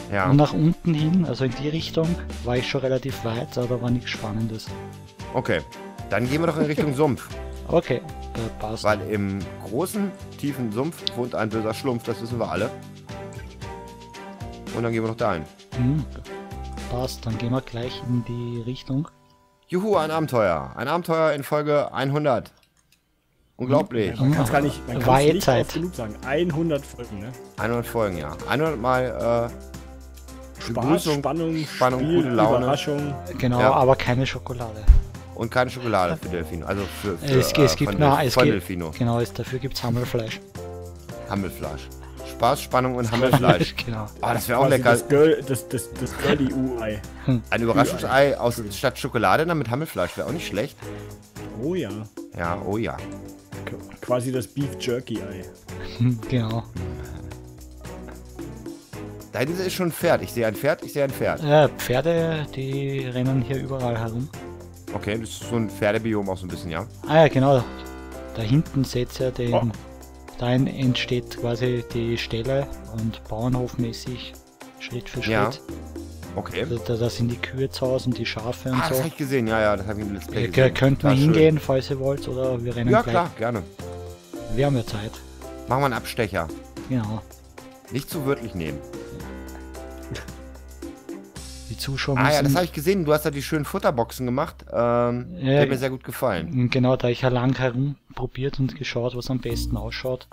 Ja. Und nach unten hin, also in die Richtung, war ich schon relativ weit, aber da war nichts Spannendes. Okay. Dann gehen wir doch in Richtung Sumpf. Okay, äh, passt. Weil im großen, tiefen Sumpf wohnt ein böser Schlumpf, das wissen wir alle. Und dann gehen wir noch dahin. Hm, passt, dann gehen wir gleich in die Richtung. Juhu, ein Abenteuer. Ein Abenteuer in Folge hundert. Unglaublich. Man kann es gar nicht, man War kann's eh nicht Zeit. oft genug sagen. hundert Folgen, ne? hundert Folgen, ja. hundert Mal äh, Spaß, Begrüßung, Spannung, Spannung, Spiel, gute Laune. Überraschung. Genau, Ja. aber keine Schokolade. und keine Schokolade für Delfino. Also für, für Es, äh, es gibt von, na, Del es von gibt, Delfino. genau, es, dafür gibt es Hammelfleisch. Hammelfleisch. Spaß, Spannung und Hammelfleisch. Genau. Oh, das wäre auch Quasi lecker. Das, Girl, das, das, das Girlie-U-Ei. Ein Überraschungsei aus statt Schokolade dann mit Hammelfleisch wäre auch nicht schlecht. Oh ja. Ja, oh ja. Qu- Quasi das Beef Jerky-Ei. Hm, genau. Da hinten ist schon ein Pferd. Ich sehe ein Pferd, ich sehe ein Pferd. Äh, Pferde, die rennen hier überall herum. Okay, das ist so ein Pferdebiom auch so ein bisschen, ja. Ah ja, genau. Da hinten seht ihr den. Oh. Da entsteht quasi die Stelle und bauernhofmäßig Schritt für Schritt. Ja. Okay. Da, da, da sind die Kühe zu Hause und die Schafe und Ah, das so. habe ich gesehen, ja, ja, das habe ich im Let's Play Ihr gesehen. könnt mal War schön. hingehen, falls ihr wollt, oder wir rennen Ja, gleich. klar, gerne. Wir haben ja Zeit. Machen wir einen Abstecher. Genau. Nicht zu wörtlich nehmen. Die Zuschauer Ah ja, das müssen- habe ich gesehen. Du hast da die schönen Futterboxen gemacht. Ähm, Ja, die hat mir sehr gut gefallen. Genau, da ich ja lang herum probiert und geschaut, was am besten ausschaut.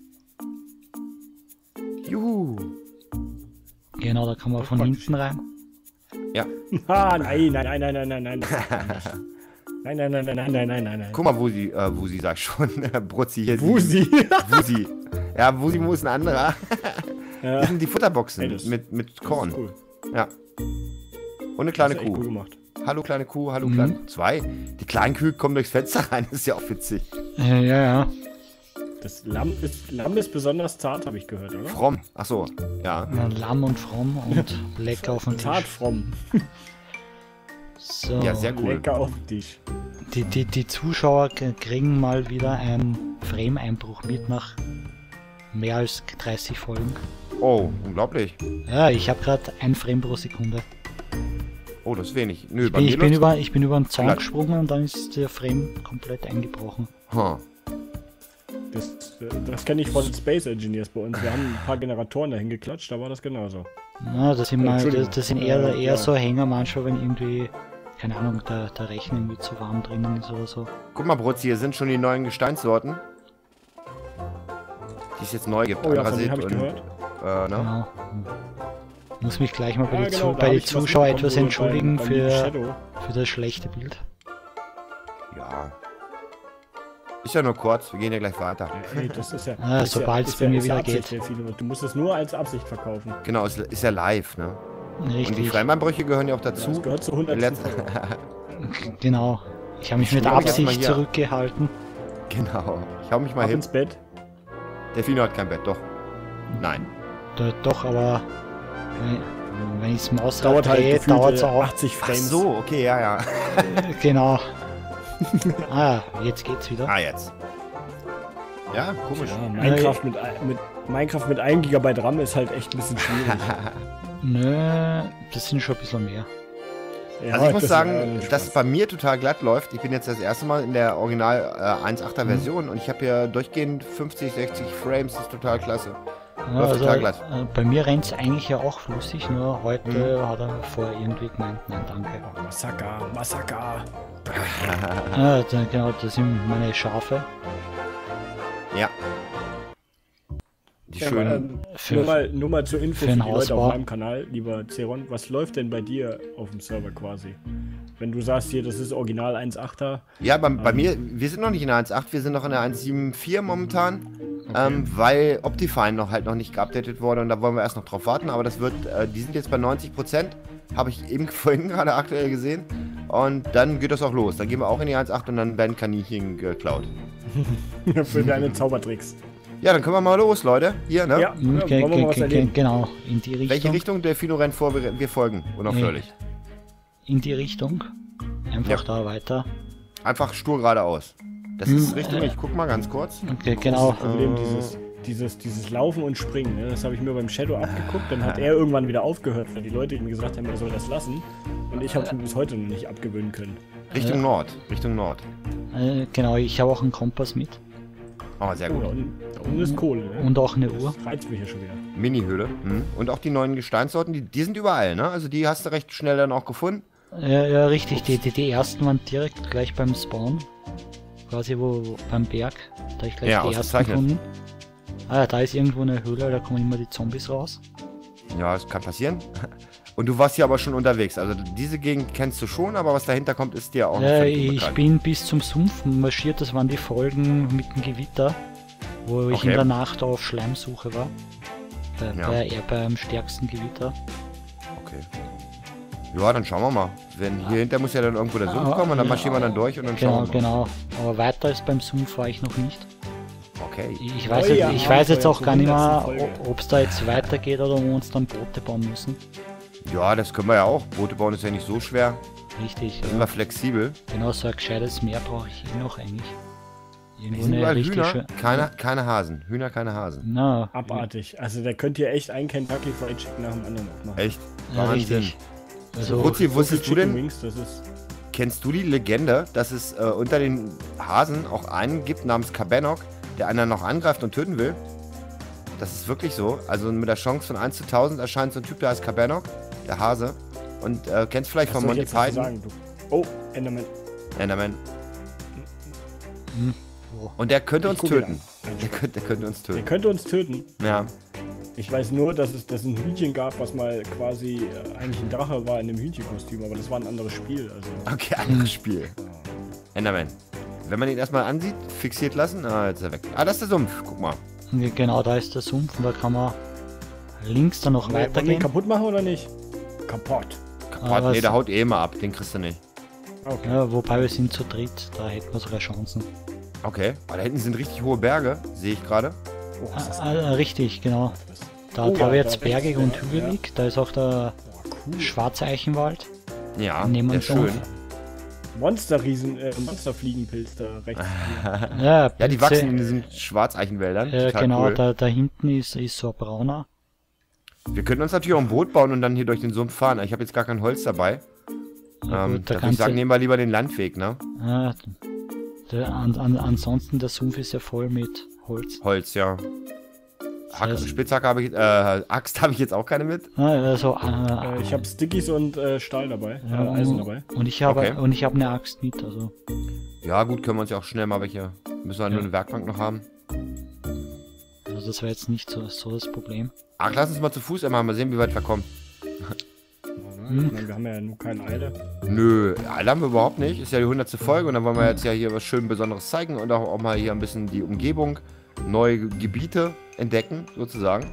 Juhu. Genau, da kann man von praktisch. hinten rein. Ja. Ah, nein, nein, nein, nein, nein, nein, nein. Nein, nein, nein, nein, nein, nein, nein, nein, nein. Guck mal, Wusi, äh, Wusi sag ich schon. Brutzi hier. die- Wusi. Wusi. Ja, Wusi Mu ist ein anderer. Ja, Das sind die Futterboxen Ey, das- mit, mit Korn. cool. Ja. Und eine kleine Das ist echt Kuh. cool gemacht. Hallo kleine Kuh, hallo Mhm. kleine. Zwei. Die kleinen Kühe kommen durchs Fenster rein, das ist ja auch witzig. Äh, ja, ja. Das Lamm ist, Lamm ist besonders zart, habe ich gehört, oder? Fromm. Ach so. Ja. Ja, Lamm und fromm und lecker auf den Zart Tisch. fromm. So. Ja, sehr cool. Lecker auf den Tisch. Die, die, die Zuschauer k- kriegen mal wieder einen Frame-Einbruch mit nach mehr als dreißig Folgen. Oh, unglaublich. Ja, ich habe gerade ein Frame pro Sekunde. Oh, das ist wenig. Nö, bei Ich, mir ich, bin läuft's- über, ich bin über den Zaun glatt. gesprungen und dann ist der Frame komplett eingebrochen. Huh. Das, äh, das kenne ich von den Space Engineers bei uns. Wir haben ein paar Generatoren dahin geklatscht, da war das genauso. Na, das sind, mal, Entschuldigung. das, das sind eher, Äh, eher ja. so Hänger manchmal, wenn irgendwie, keine Ahnung, der, der Rechner irgendwie zu warm drinnen ist oder so. Guck mal, Brutzi, hier sind schon die neuen Gesteinssorten. Die es jetzt neu gibt. Oh ja, von denen Andrasit habe ich und, gehört. Äh, ne? Genau. Muss mich gleich mal bei Ja, den genau, Zu- da bei hab den ich was Zuschauern mitbekommen, etwas so entschuldigen beim- beim für, Shadow. für das schlechte Bild. Ja. Ist ja nur kurz, wir gehen ja gleich weiter. Ja, ey, das ist ja. Ah, das ist sobald ja, es ist bei ja, mir ist ja wieder Absicht, geht. Delfino. Du musst es nur als Absicht verkaufen. Genau, ist, ist ja live, ne? Und die Richtig, Frame-Einbrüche gehören ja auch Ja, dazu. das gehört zur hundertsten Letz- Folge. genau. Ich habe mich mit schwöre, ich hab mal Absicht hier- zurückgehalten. Genau. Ich hau mich mal Ab hin. ins Bett. Delfino hat kein Bett, doch. Nein. Da, doch, aber wenn, wenn ich das Maus Dauert halt drehe, gefühlte dauert es auch. achtzig Ach Frames. so, okay, ja, ja. Genau. Ah, jetzt geht's wieder. Ah, jetzt. Ja, komisch. Ja, Minecraft, mit, ein- mit, Minecraft mit einem Gigabyte RAM ist halt echt ein bisschen schwierig. Nö, das sind schon ein bisschen mehr. Ja, Also ich muss das sagen, ist, äh, dass Spaß. es bei mir total glatt läuft. Ich bin jetzt das erste Mal in der Original äh, eins Komma achter Version und ich habe hier durchgehend fünfzig, sechzig Frames. Das ist total klasse. Ja, Läuft also, total glatt. äh, bei mir rennt es eigentlich ja auch flüssig, nur heute Mhm. hat er vorher irgendwie gemeint, nein, danke. Massaker, Massaker. Ah, da, genau, das sind meine Schafe. Ja. Die Ja, schönen. aber, ähm, Für- nur, mal, nur mal zur Info für für, den die Leute Hausbau. auf meinem Kanal, lieber Zeron. Was läuft denn bei dir auf dem Server quasi? Wenn du sagst hier, das ist Original eins Komma achter. Ja, bei, bei ähm, mir, wir sind noch nicht in der eins Komma acht, wir sind noch in der eins Komma sieben vier momentan. Ähm, weil Optifine noch halt noch nicht geupdatet wurde und da wollen wir erst noch drauf warten. Aber das wird, äh, die sind jetzt bei neunzig Prozent. Habe ich eben vorhin gerade aktuell gesehen. Und dann geht das auch los. Dann gehen wir auch in die eins Komma acht und dann werden Kaninchen geklaut. für deine Zaubertricks. Ja, dann können wir mal los, Leute. Hier, ne? Ja, Hm, ja, ge- wollen wir mal ge- was ge- erleben? genau, in die Richtung. Welche Richtung? Delfino rennt vor, wir, wir folgen. Unaufhörlich. In die Richtung. Einfach da weiter. Einfach stur geradeaus. Das Hm, ist Richtung, äh, ich guck mal ganz kurz. Okay, genau. Das Problem Äh, dieses. dieses, dieses Laufen und Springen, ne? Das habe ich mir beim Shadow abgeguckt, dann hat er irgendwann wieder aufgehört, weil die Leute ihm gesagt haben, er soll das lassen. Und ich habe es mir bis heute noch nicht abgewöhnen können. Richtung Ja. Nord, Richtung Nord. Äh, genau, ich habe auch einen Kompass mit. Oh, sehr Oh, gut. da unten, da unten ist Kohle, ne? Und auch eine Uhr. Das reizt mich ja schon wieder. Mini-Höhle. Mhm. Und auch die neuen Gesteinssorten, die, die sind überall, ne? Also die hast du recht schnell dann auch gefunden. Ja, ja, richtig. Die, die, die ersten waren direkt gleich beim Spawn. Quasi wo, wo beim Berg. Da hab ich gleich Ja, die ersten ausgezeichnet. gefunden. Ah ja, da ist irgendwo eine Höhle, da kommen immer die Zombies raus. Ja, das kann passieren. Und du warst hier aber schon unterwegs. Also diese Gegend kennst du schon, aber was dahinter kommt, ist dir auch noch Äh, völlig ich unbekannt. bin bis zum Sumpf marschiert, das waren die Folgen mit dem Gewitter, wo ich Okay. in der Nacht auf Schleimsuche war. Bei, Ja. bei, eher beim stärksten Gewitter. Okay. Ja, dann schauen wir mal. Wenn hier hinter muss ja dann irgendwo der Sumpf Ah, kommen und dann ja. marschieren wir dann durch und dann Genau, schauen wir mal. genau. Aber weiter als beim Sumpf war ich noch nicht. Okay. Ich weiß, Neue jetzt, ich weiß jetzt auch Abenteuer gar nicht zur mehr, hundertsten Folge. ob es da jetzt weitergeht oder ob wir uns dann Boote bauen müssen. Ja, das können wir ja auch. Boote bauen ist ja nicht so schwer. Richtig, Sind ja. wir flexibel. Genau, so ein gescheites Meer brauche ich eh noch eigentlich. Hier Irgendwo sind eine überall richtig Hühner, schön. keine, keine Hasen. Hühner, keine Hasen. Na, Abartig. Also da könnt ihr echt ein Kentucky Fried Chicken nach dem anderen aufmachen. Echt? ja, Wahnsinn. richtig. Also, Rutzi, So wusstest viel du Chicken denn, Wings, das ist... kennst du die Legende, dass es äh, unter den Hasen auch einen gibt namens Cabannock, der einer noch angreift und töten will? Das ist wirklich so. Also mit der Chance von eins zu tausend erscheint so ein Typ, der heißt Cabannock, der Hase. Und äh, kennst vielleicht Was von soll ich Monty jetzt dazu Python. sagen, du? Oh, Enderman. Enderman. hm, oh. Und der könnte Ich uns guck ihn töten. an. Der könnte, der könnte uns Der töten. könnte uns töten. Ja. Ich weiß nur, dass es, dass es ein Hühnchen gab, was mal quasi äh, eigentlich ein Drache war in einem Hühnchenkostüm, aber das war ein anderes Spiel. Also. Okay, anderes Spiel. Enderman. Wenn man ihn erstmal ansieht, fixiert lassen. Ah, jetzt ist er weg. Ah, das ist der Sumpf. Guck mal. Genau, da ist der Sumpf und da kann man links dann noch Wollen wir- wollen wir ihn weitergehen. kaputt machen oder nicht? Kaputt. Kaputt. Ah, was- nee, der haut eh immer ab. Den kriegst du nicht. Okay. Ja, wobei wir sind zu dritt, da hätten wir sogar Chancen. Okay. Aber da hinten sind richtig hohe Berge. Sehe ich gerade. Oh, ist das Ah, ah, richtig, genau. das? Da, Oh, da ja, wird's da bergig rechts, und ja, hügelig. Da ist auch der Oh, cool. schwarze Eichenwald. Ja, Nehmen wir der uns ist schön. auf. Monsterriesen, äh, Monsterfliegenpilz da rechts. Ja, Ja, die Pilze, wachsen in diesen Schwarzeichenwäldern. Äh, Total genau, cool. da, da hinten ist, ist so ein brauner. Wir könnten uns natürlich auch ein Boot bauen und dann hier durch den Sumpf fahren. Ich habe jetzt gar kein Holz dabei. Ja, ähm, gut, da da würde ich kannst sagen, du, nehmen wir lieber den Landweg, ne? ah, der, an, an, ansonsten der Sumpf ist ja voll mit Holz. Holz, ja. Hack, Das heißt- Spitzhacke habe ich, äh, Axt habe ich jetzt auch keine mit. Ah, also, äh, Äh, ich habe Stickies und äh, Stahl dabei, ja, äh, Eisen dabei. und ich habe Okay. und ich habe eine Axt mit, also Ja, gut, können wir uns ja auch schnell mal welche. Müssen wir Ja. nur eine Werkbank noch haben. also das wäre jetzt nicht so, so das Problem. Ach, lass uns mal zu Fuß einmal mal sehen, wie weit wir kommen. Hm. Ich meine, wir haben ja nur keine Eile. Nö, Eile haben wir überhaupt nicht. Ist ja die hundertste Folge und dann wollen wir jetzt ja hier was schön Besonderes zeigen und auch, auch mal hier ein bisschen die Umgebung, neue Gebiete entdecken, sozusagen.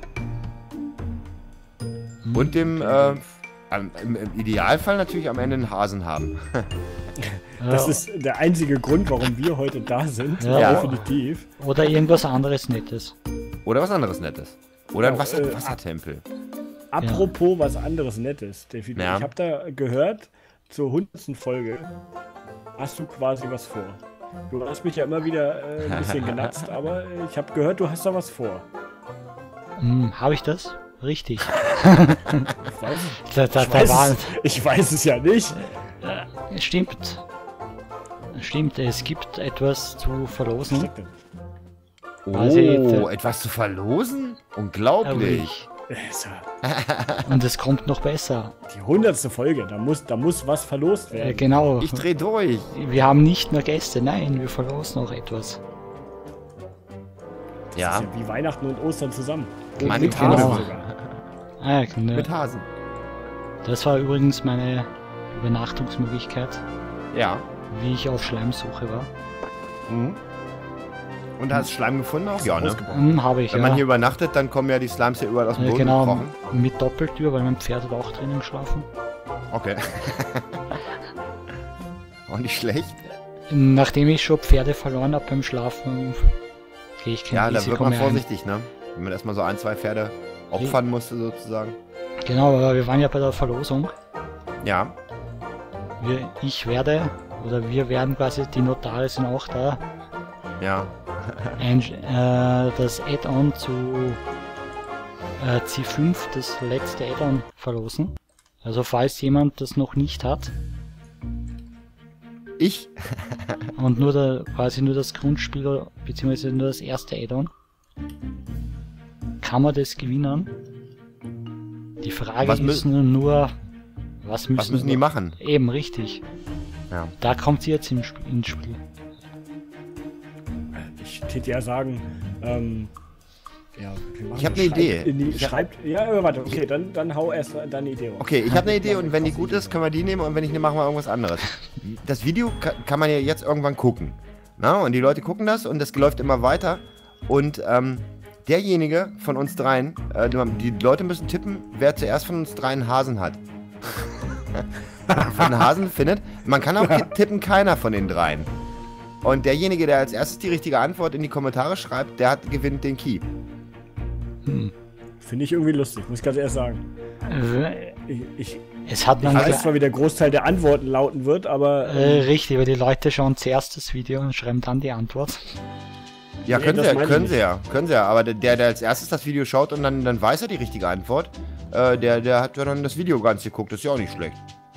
Hm. Und dem, äh, am- im, im Idealfall natürlich am Ende einen Hasen haben. Das Ja, ist der einzige Grund, warum wir heute da sind. Ja. Definitiv. oder irgendwas anderes Nettes. Oder was anderes Nettes. Oder ein Ja, Wasser, äh, Wassertempel. Apropos was anderes Nettes, definitiv. Ja. Ich habe da gehört, zur hundertsten Folge hast du quasi was vor. Du hast mich ja immer wieder äh, ein bisschen genatzt, aber äh, ich habe gehört, du hast da was vor. Hm, habe ich das? Richtig. Ich weiß, Da, da, ich da weiß, war, es, ich weiß es ja nicht. stimmt. Stimmt, es gibt etwas zu verlosen. Steckt denn? Oh, Also jetzt, äh, etwas zu verlosen? Unglaublich. Äh, ist ja Und es kommt noch besser. die hundertste Folge, da muss, da muss was verlost Äh, werden. genau. Ich dreh durch. Wir haben nicht nur Gäste, nein, wir verlosen auch etwas. Das Ja, ist ja wie Weihnachten und Ostern zusammen. Und Meine mit Tante. Hasen sogar. Ah, ne, mit Hasen. das war übrigens meine Übernachtungsmöglichkeit, Ja. wie ich auf Schleimsuche war. Mhm. Und hast Schleim gefunden auch? Ja, ne? Ausgebaut. Hm, habe ich, Wenn ja. man hier übernachtet, dann kommen ja die Slimes hier überall aus dem Äh, Boden genau, gekrochen. mit Doppeltür, weil mein Pferd hat auch drinnen geschlafen. Okay. Auch nicht schlecht. Nachdem ich schon Pferde verloren habe beim Schlafen, gehe ich kein Ja, da Risiko wird man mehr ein. vorsichtig, ne? Wenn man erstmal so ein, zwei Pferde opfern musste, sozusagen. Genau, aber wir waren ja bei der Verlosung. Ja. Wir, ich werde, oder wir werden quasi, die Notare sind auch da. Ja. ein, äh, das Add-on zu äh, C fünf, das letzte Add-on, verlosen. Also falls jemand das noch nicht hat Ich? und nur der, quasi nur das Grundspiel bzw. nur das erste Add-on, kann man das gewinnen. Die Frage Was ist nur, was müssen, Was müssen die machen? Eben, richtig. Ja. Da kommt sie jetzt im Sp ins Spiel. Ich täte ja sagen, ähm, ja, wir machen Ich hab das. eine Idee. Schreibt in die, Ich hab- schreibt, ja, ja, warte, okay, dann, dann hau erst deine Idee raus. Okay, ich habe eine Idee und wenn die gut ist, können wir die nehmen und wenn nicht, machen wir irgendwas anderes. Das Video ka kann man ja jetzt irgendwann gucken. Na? Und die Leute gucken das und das läuft immer weiter. Und ähm, derjenige von uns dreien, äh, die Leute müssen tippen, wer zuerst von uns dreien Hasen hat. Von Hasen findet. Man kann auch tippen, keiner von den dreien. Und derjenige, der als erstes die richtige Antwort in die Kommentare schreibt, der hat, gewinnt den Key. Hm. Finde ich irgendwie lustig, muss ich ganz ehrlich sagen. Äh, Ich, ich, Es hat ich dann weiß gleich- zwar, wie der Großteil der Antworten lauten wird, aber äh, richtig, weil die Leute schauen zuerst das Video und schreiben dann die Antwort. Ja, Nee, können das sie ja, meine ich können nicht. sie ja, können sie ja. Aber der, der als erstes das Video schaut und dann, dann weiß er die richtige Antwort, äh, der, der hat ja dann das Video ganz geguckt, das ist ja auch nicht schlecht.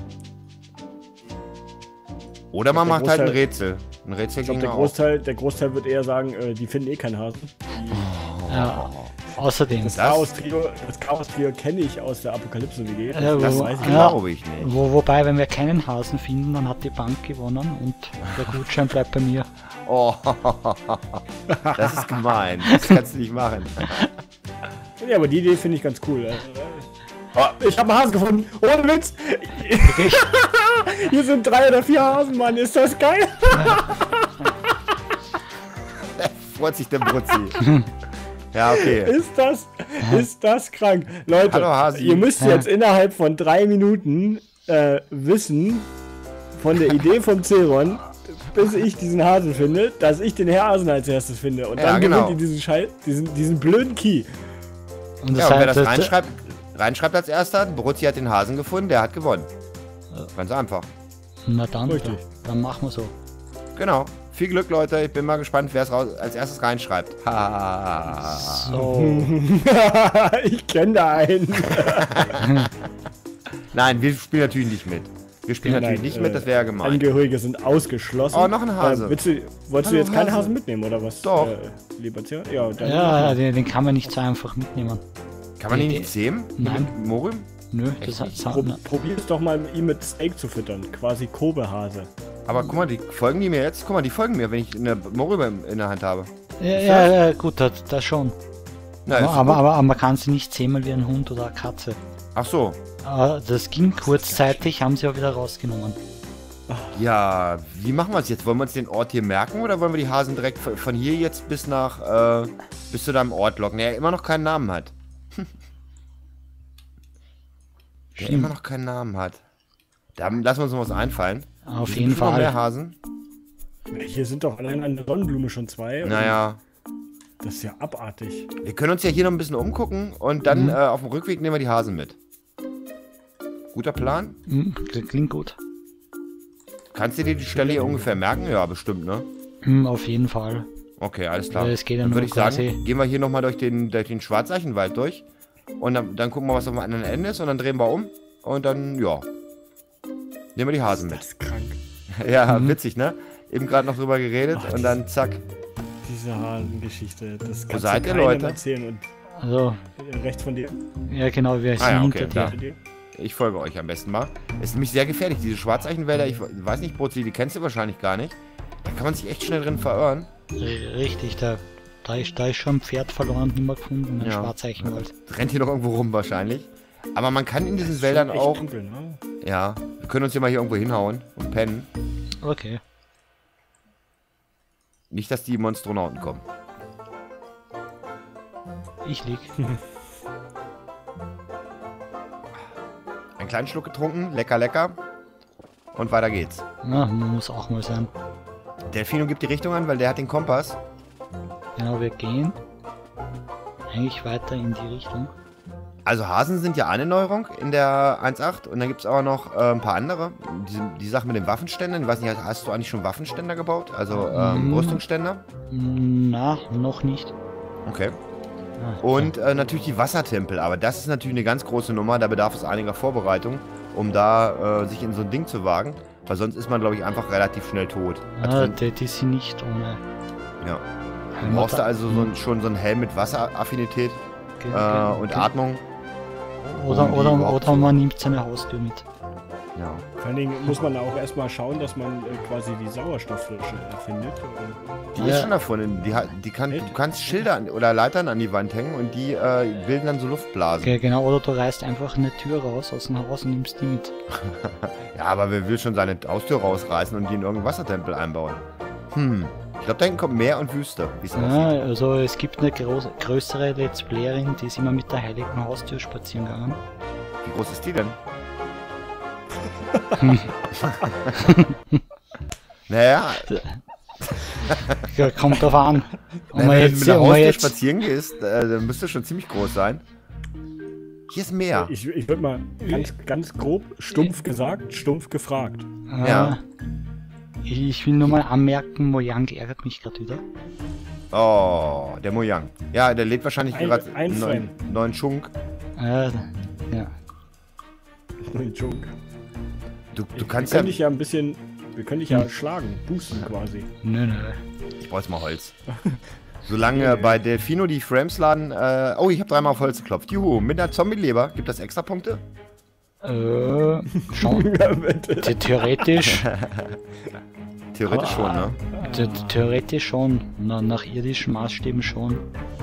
Oder man Der macht halt ein Großteil- Rätsel. Ein Rätsel ich glaube, ging der auch. Großteil, der Großteil wird eher sagen, äh, die finden eh keinen Hasen. Ja, außerdem, Das Das- Chaos-Trio das Chaos-Trio kenne ich aus der Apokalypse-W G. Ja, Das wo- weiß ich. ja. glaube ich nicht. wo, wobei, wenn wir keinen Hasen finden, dann hat die Bank gewonnen und der Gutschein bleibt bei mir. Oh, das ist gemein. Das kannst du nicht machen. Ja, aber die Idee finde ich ganz cool. Äh, Oh, Ich habe einen Hasen gefunden. Ohne Witz. Hier sind drei oder vier Hasen, Mann. Ist das geil? freut sich der Brutzi. Ja, okay. Ist das, ist das krank. Leute, Hallo, Hasi. ihr müsst Ja. jetzt innerhalb von drei Minuten äh, wissen, von der Idee vom Ceron, bis ich diesen Hasen finde, dass ich den Hasen als erstes finde. Und Ja, dann genau. gewinnt ihr diesen, Schei diesen, diesen blöden Key. Und Ja, und wer das heißt, reinschreibt, reinschreibt als erster, Brutzi hat den Hasen gefunden, der hat gewonnen. Ganz einfach. na dann, Richtig. dann machen wir so. Genau. Viel Glück, Leute. Ich bin mal gespannt, wer es raus- als erstes reinschreibt. Ha. So, Ich kenne da einen. Nein, wir spielen natürlich nicht mit. Wir spielen Nein, natürlich nicht äh, mit, das wäre ja gemein. Angehörige sind ausgeschlossen. Oh, noch ein Hase. Äh, willst du, wolltest Hallo, du jetzt keine Hase. Hasen mitnehmen, oder was? Doch. Äh, lieber Ceron? Ja, dann ja, den, den kann man nicht so einfach mitnehmen. Kann man ihn die- nicht zähmen? Nein. Mit Morium? Nö, Echt das hat, nicht? hat Pro, na, probier es doch mal, ihn mit Steak zu füttern. Quasi Kobe-Hase. Aber guck mal, die folgen die mir jetzt? Guck mal, die folgen mir, wenn ich eine Morium in der Hand habe. ja, ja, ja, gut, das, das schon. Na, ist Aber, doch aber, gut. aber, aber man kann sie nicht zähmen wie ein Hund oder eine Katze. Ach so. Aber das ging kurzzeitig, haben sie auch wieder rausgenommen. Ja, wie machen wir es jetzt? Wollen wir uns den Ort hier merken oder wollen wir die Hasen direkt von von hier jetzt bis nach, äh, bis zu deinem Ort locken, der immer noch keinen Namen hat? Der Stimmt. immer noch keinen Namen hat. Da lassen wir uns noch was einfallen. Auf Hier jeden sind noch mehr Fall. Hasen. Hier sind doch allein an der Sonnenblume schon zwei. und Naja, Das ist ja abartig. wir können uns ja hier noch ein bisschen umgucken und dann Mhm. äh, auf dem Rückweg nehmen wir die Hasen mit. Guter Plan? Hm, das klingt gut. Kannst du dir die Stelle hier ungefähr merken? Ja, bestimmt, ne? Hm, auf jeden Fall. Okay, alles klar. Weil es geht ja Dann nur würde ich sagen, quasi- gehen wir hier nochmal durch den, durch den Schwarzeichenwald durch. Und dann, dann gucken wir, was auf dem anderen Ende ist. Und dann drehen wir um. Und dann, ja. Nehmen wir die Hasen Das mit. ist krank. Ja, Mhm. witzig, ne? Eben gerade noch drüber geredet. Ach, und dann zack. Diese Hasengeschichte. Das kannst seid du ihr, keinem Leute? erzählen. Und Also, äh, rechts von dir. ja genau, wir sind Ah ja, okay, hinter klar. dir. Ich folge euch am besten mal. Es ist nämlich sehr gefährlich, diese Schwarzeichenwälder. Ich weiß nicht, Brutzi, die kennst du wahrscheinlich gar nicht. Da kann man sich echt schnell drin verirren. R- Richtig, da, da, ist, da ist schon ein Pferd verloren und nicht mehr gefunden, ein Ja. Schwarzeichenwald. Rennt hier noch irgendwo rum wahrscheinlich. Aber man kann in diesen Schon Wäldern echt auch. dunkel, ne? Ja, wir können uns hier mal hier irgendwo hinhauen und pennen. Okay. Nicht, dass die Monstronauten kommen. Ich lieg. Einen kleinen Schluck getrunken, lecker, lecker. Und weiter geht's. Na, muss auch mal sein. Delfino gibt die Richtung an, weil der hat den Kompass. Genau, wir gehen eigentlich weiter in die Richtung. Also Hasen sind ja eine Neuerung in der eins Punkt acht und dann gibt es aber noch äh, ein paar andere. Die, die Sache mit den Waffenständern, ich weiß nicht, hast du eigentlich schon Waffenständer gebaut? Also ähm, Mm. Rüstungsständer? Na, noch nicht. Okay. Ah, Und äh, natürlich die Wassertempel, aber das ist natürlich eine ganz große Nummer, da bedarf es einiger Vorbereitung, um da äh, sich in so ein Ding zu wagen, weil sonst ist man, glaube ich, einfach relativ schnell tot. Also, Ah, die, die sind nicht ohne. ja. Wenn Du man brauchst da- da also so ein, schon so einen Helm mit Wasseraffinität Ge- äh, ge- und ge- Atmung. Oder, um die oder, überhaupt oder zu- man nimmt seine Haustür mit. Ja. Vor allen Dingen muss man auch erstmal schauen, dass man äh, quasi die Sauerstoffflasche erfindet. Die Ja. ist schon davon. Die, hat- die kann, Echt? du kannst Schilder an- oder Leitern an die Wand hängen und die äh, bilden dann so Luftblasen. Okay, genau, oder du reißt einfach eine Tür raus aus dem Haus und nimmst die mit. Ja, aber wer will schon seine Haustür rausreißen und die in irgendeinen Wassertempel einbauen? Hm. Ich glaube, da hinten kommt Meer und Wüste, wie es Ja, aussieht. also es gibt eine groß, größere Let's Playerin, die ist immer mit der heiligen Haustür spazieren gegangen. Wie groß ist die denn? Naja, Ja, kommt drauf an. Und wenn man du jetzt, mit der und man Haustür jetzt, spazieren gehst, äh, dann müsste schon ziemlich groß sein. Hier ist Meer. Ich, ich würde mal ganz, ganz grob stumpf gesagt, stumpf gefragt. äh, Ja. ich will nur mal anmerken, Mojang ärgert mich gerade wieder. Oh, der Mojang. Ja, der lädt wahrscheinlich Ein- gerade ein einen neuen, neuen Schunk. Äh, ja. Joke. Du, du Wir kannst können ja... dich ja ein bisschen, wir können dich ja schlagen, boosten quasi. Nö, nö. Ich brauch jetzt mal Holz. Solange bei Delfino die Frames laden... Äh, oh, ich habe dreimal auf Holz geklopft. Juhu, mit einer Zombie-Leber. Gibt das extra Punkte? Äh, schon. The- Theoretisch, Theoretisch Ah. schon, ne? the- theoretisch schon. Na, nach irdischen Maßstäben schon.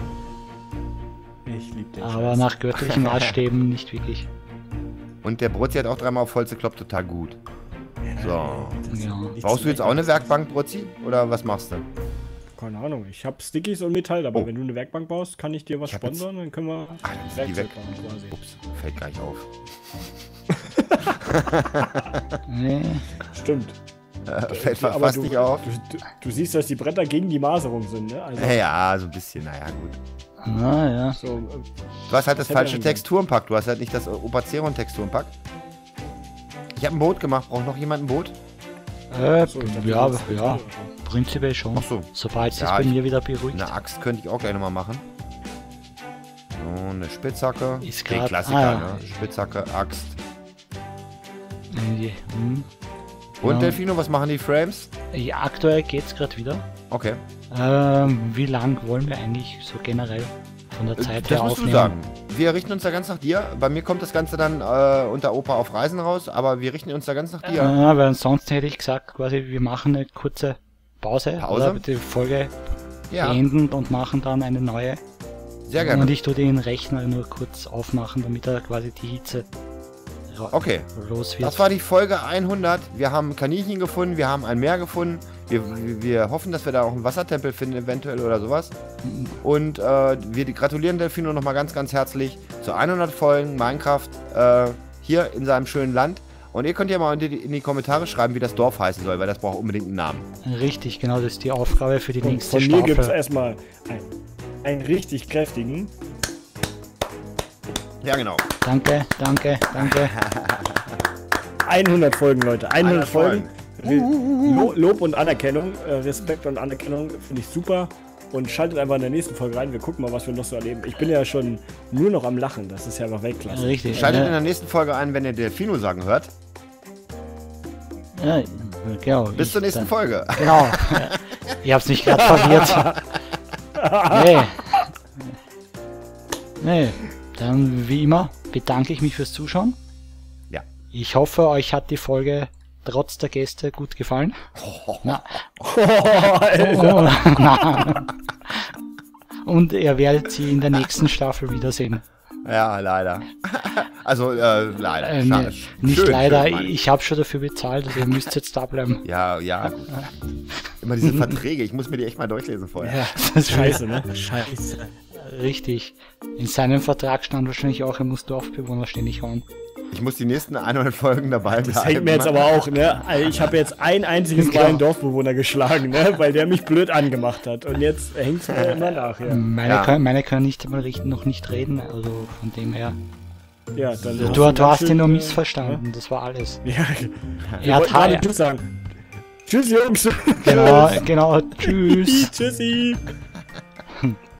Ich lieb den Aber Scheiß. nach göttlichen Maßstäben nicht wirklich. Und der Brutzi hat auch dreimal auf Holz gekloppt. Total gut. So. Ja. Nichts Brauchst zu du jetzt auch meckern. eine Werkbank, Brutzi? Oder was machst du? Keine Ahnung, ich habe Stickies und Metall, aber Oh. wenn du eine Werkbank baust, kann ich dir was Ich hab jetzt- sponsern, dann können wir Ah, dann sind die weg. Werkzeug bauen quasi. Ups, fällt gar nicht auf. Nee. Stimmt. Äh, fällt Aber fast du, nicht auf. Du, du, du siehst, dass die Bretter gegen die Maserung sind, ne? Also, Ja, so ein bisschen, naja, gut. Na ja. so, äh, Du hast halt das hätte falsche man- Texturenpack. Du hast halt nicht das Opaceron-Texturenpack. Ich habe ein Boot gemacht. Braucht noch jemand ein Boot? Äh, so, ich dachte, ja, du willst- ja, prinzipiell schon. Ach so. Sobald es Ja, bei ich- mir wieder beruhigt. Eine Axt könnte ich auch gleich nochmal machen. So, eine Spitzhacke. Ist Den grad- Klassiker, ah, ja. ne? Spitzhacke, Axt. Irgendwie, hm. Und Ja. Delfino, was machen die Frames? Ja, aktuell geht's gerade wieder. Okay. Ähm, wie lang wollen wir eigentlich so generell von der Zeit Das her musst aufnehmen? du sagen. Wir richten uns da ganz nach dir. Bei mir kommt das Ganze dann äh, unter Opa auf Reisen raus, aber wir richten uns da ganz nach dir. Ja, weil ansonsten hätte ich gesagt, quasi, wir machen eine kurze Pause, Pause? oder die Folge Ja, beenden und machen dann eine neue. sehr gerne. Und ich tue den Rechner nur kurz aufmachen, damit er quasi die Hitze ra- Okay. los wird. Das war die Folge hundert. Wir haben Kaninchen gefunden, wir haben ein Meer gefunden. Wir, wir- wir hoffen, dass wir da auch einen Wassertempel finden, eventuell oder sowas. Und äh, wir gratulieren Delfino nochmal ganz, ganz herzlich zu hundert Folgen Minecraft äh, hier in seinem schönen Land. Und ihr könnt ja mal in die, in die Kommentare schreiben, wie das Dorf heißen soll, weil das braucht unbedingt einen Namen. Richtig, genau, das ist die Aufgabe für die Von, nächste von mir gibt es Staffel. erstmal ein, einen richtig kräftigen. Ja, genau. Danke, danke, danke. hundert Folgen, Leute. hundert hundert Folgen. Lo Lob und Anerkennung, äh, Respekt und Anerkennung finde ich super. Und schaltet einfach in der nächsten Folge rein. Wir gucken mal, was wir noch so erleben. Ich bin ja schon nur noch am Lachen. Das ist ja einfach Weltklasse. Richtig. Schaltet in äh, der nächsten Folge ein, wenn ihr Delfino sagen hört. ja, genau. Bis ich- zur nächsten dann- Folge. Genau. Ich hab's nicht gerade verwirrt. Nee. Nee. Dann wie immer bedanke ich mich fürs Zuschauen. Ja. Ich hoffe, euch hat die Folge trotz der Gäste gut gefallen. Na, Alter. oh, na. Und ihr werdet sie in der nächsten Staffel wiedersehen. Ja, leider. Also, äh, leider. Äh, Schade. nee, nicht Schön, leider, schön, meine ich. ich habe schon dafür bezahlt, also ihr müsst jetzt da bleiben. Ja, ja. Gut. Immer diese Verträge. Ich muss mir die echt mal durchlesen vorher. Ja, das ist Scheiße, ne? Scheiße. richtig. In seinem Vertrag stand wahrscheinlich auch, er muss Dorfbewohner ständig hauen. Ich muss die nächsten hundert Folgen dabei bleiben. Das hängt mir jetzt aber auch, ne? Also ich habe jetzt ein einziges Mal einen Dorfbewohner geschlagen, ne? Weil der mich blöd angemacht hat. Und jetzt hängt es mir immer nach, ja. Meine, Ja. Können, meine können nicht mal richten, noch nicht reden, also von dem her. Ja, dann Du, hast du, ganz hast ihn schön, nur äh, missverstanden, das war alles. Ja, Er wir hat wollten gerade Haie. Tschüss sagen. Tschüss, Jungs. Genau, genau, tschüss. Tschüssi.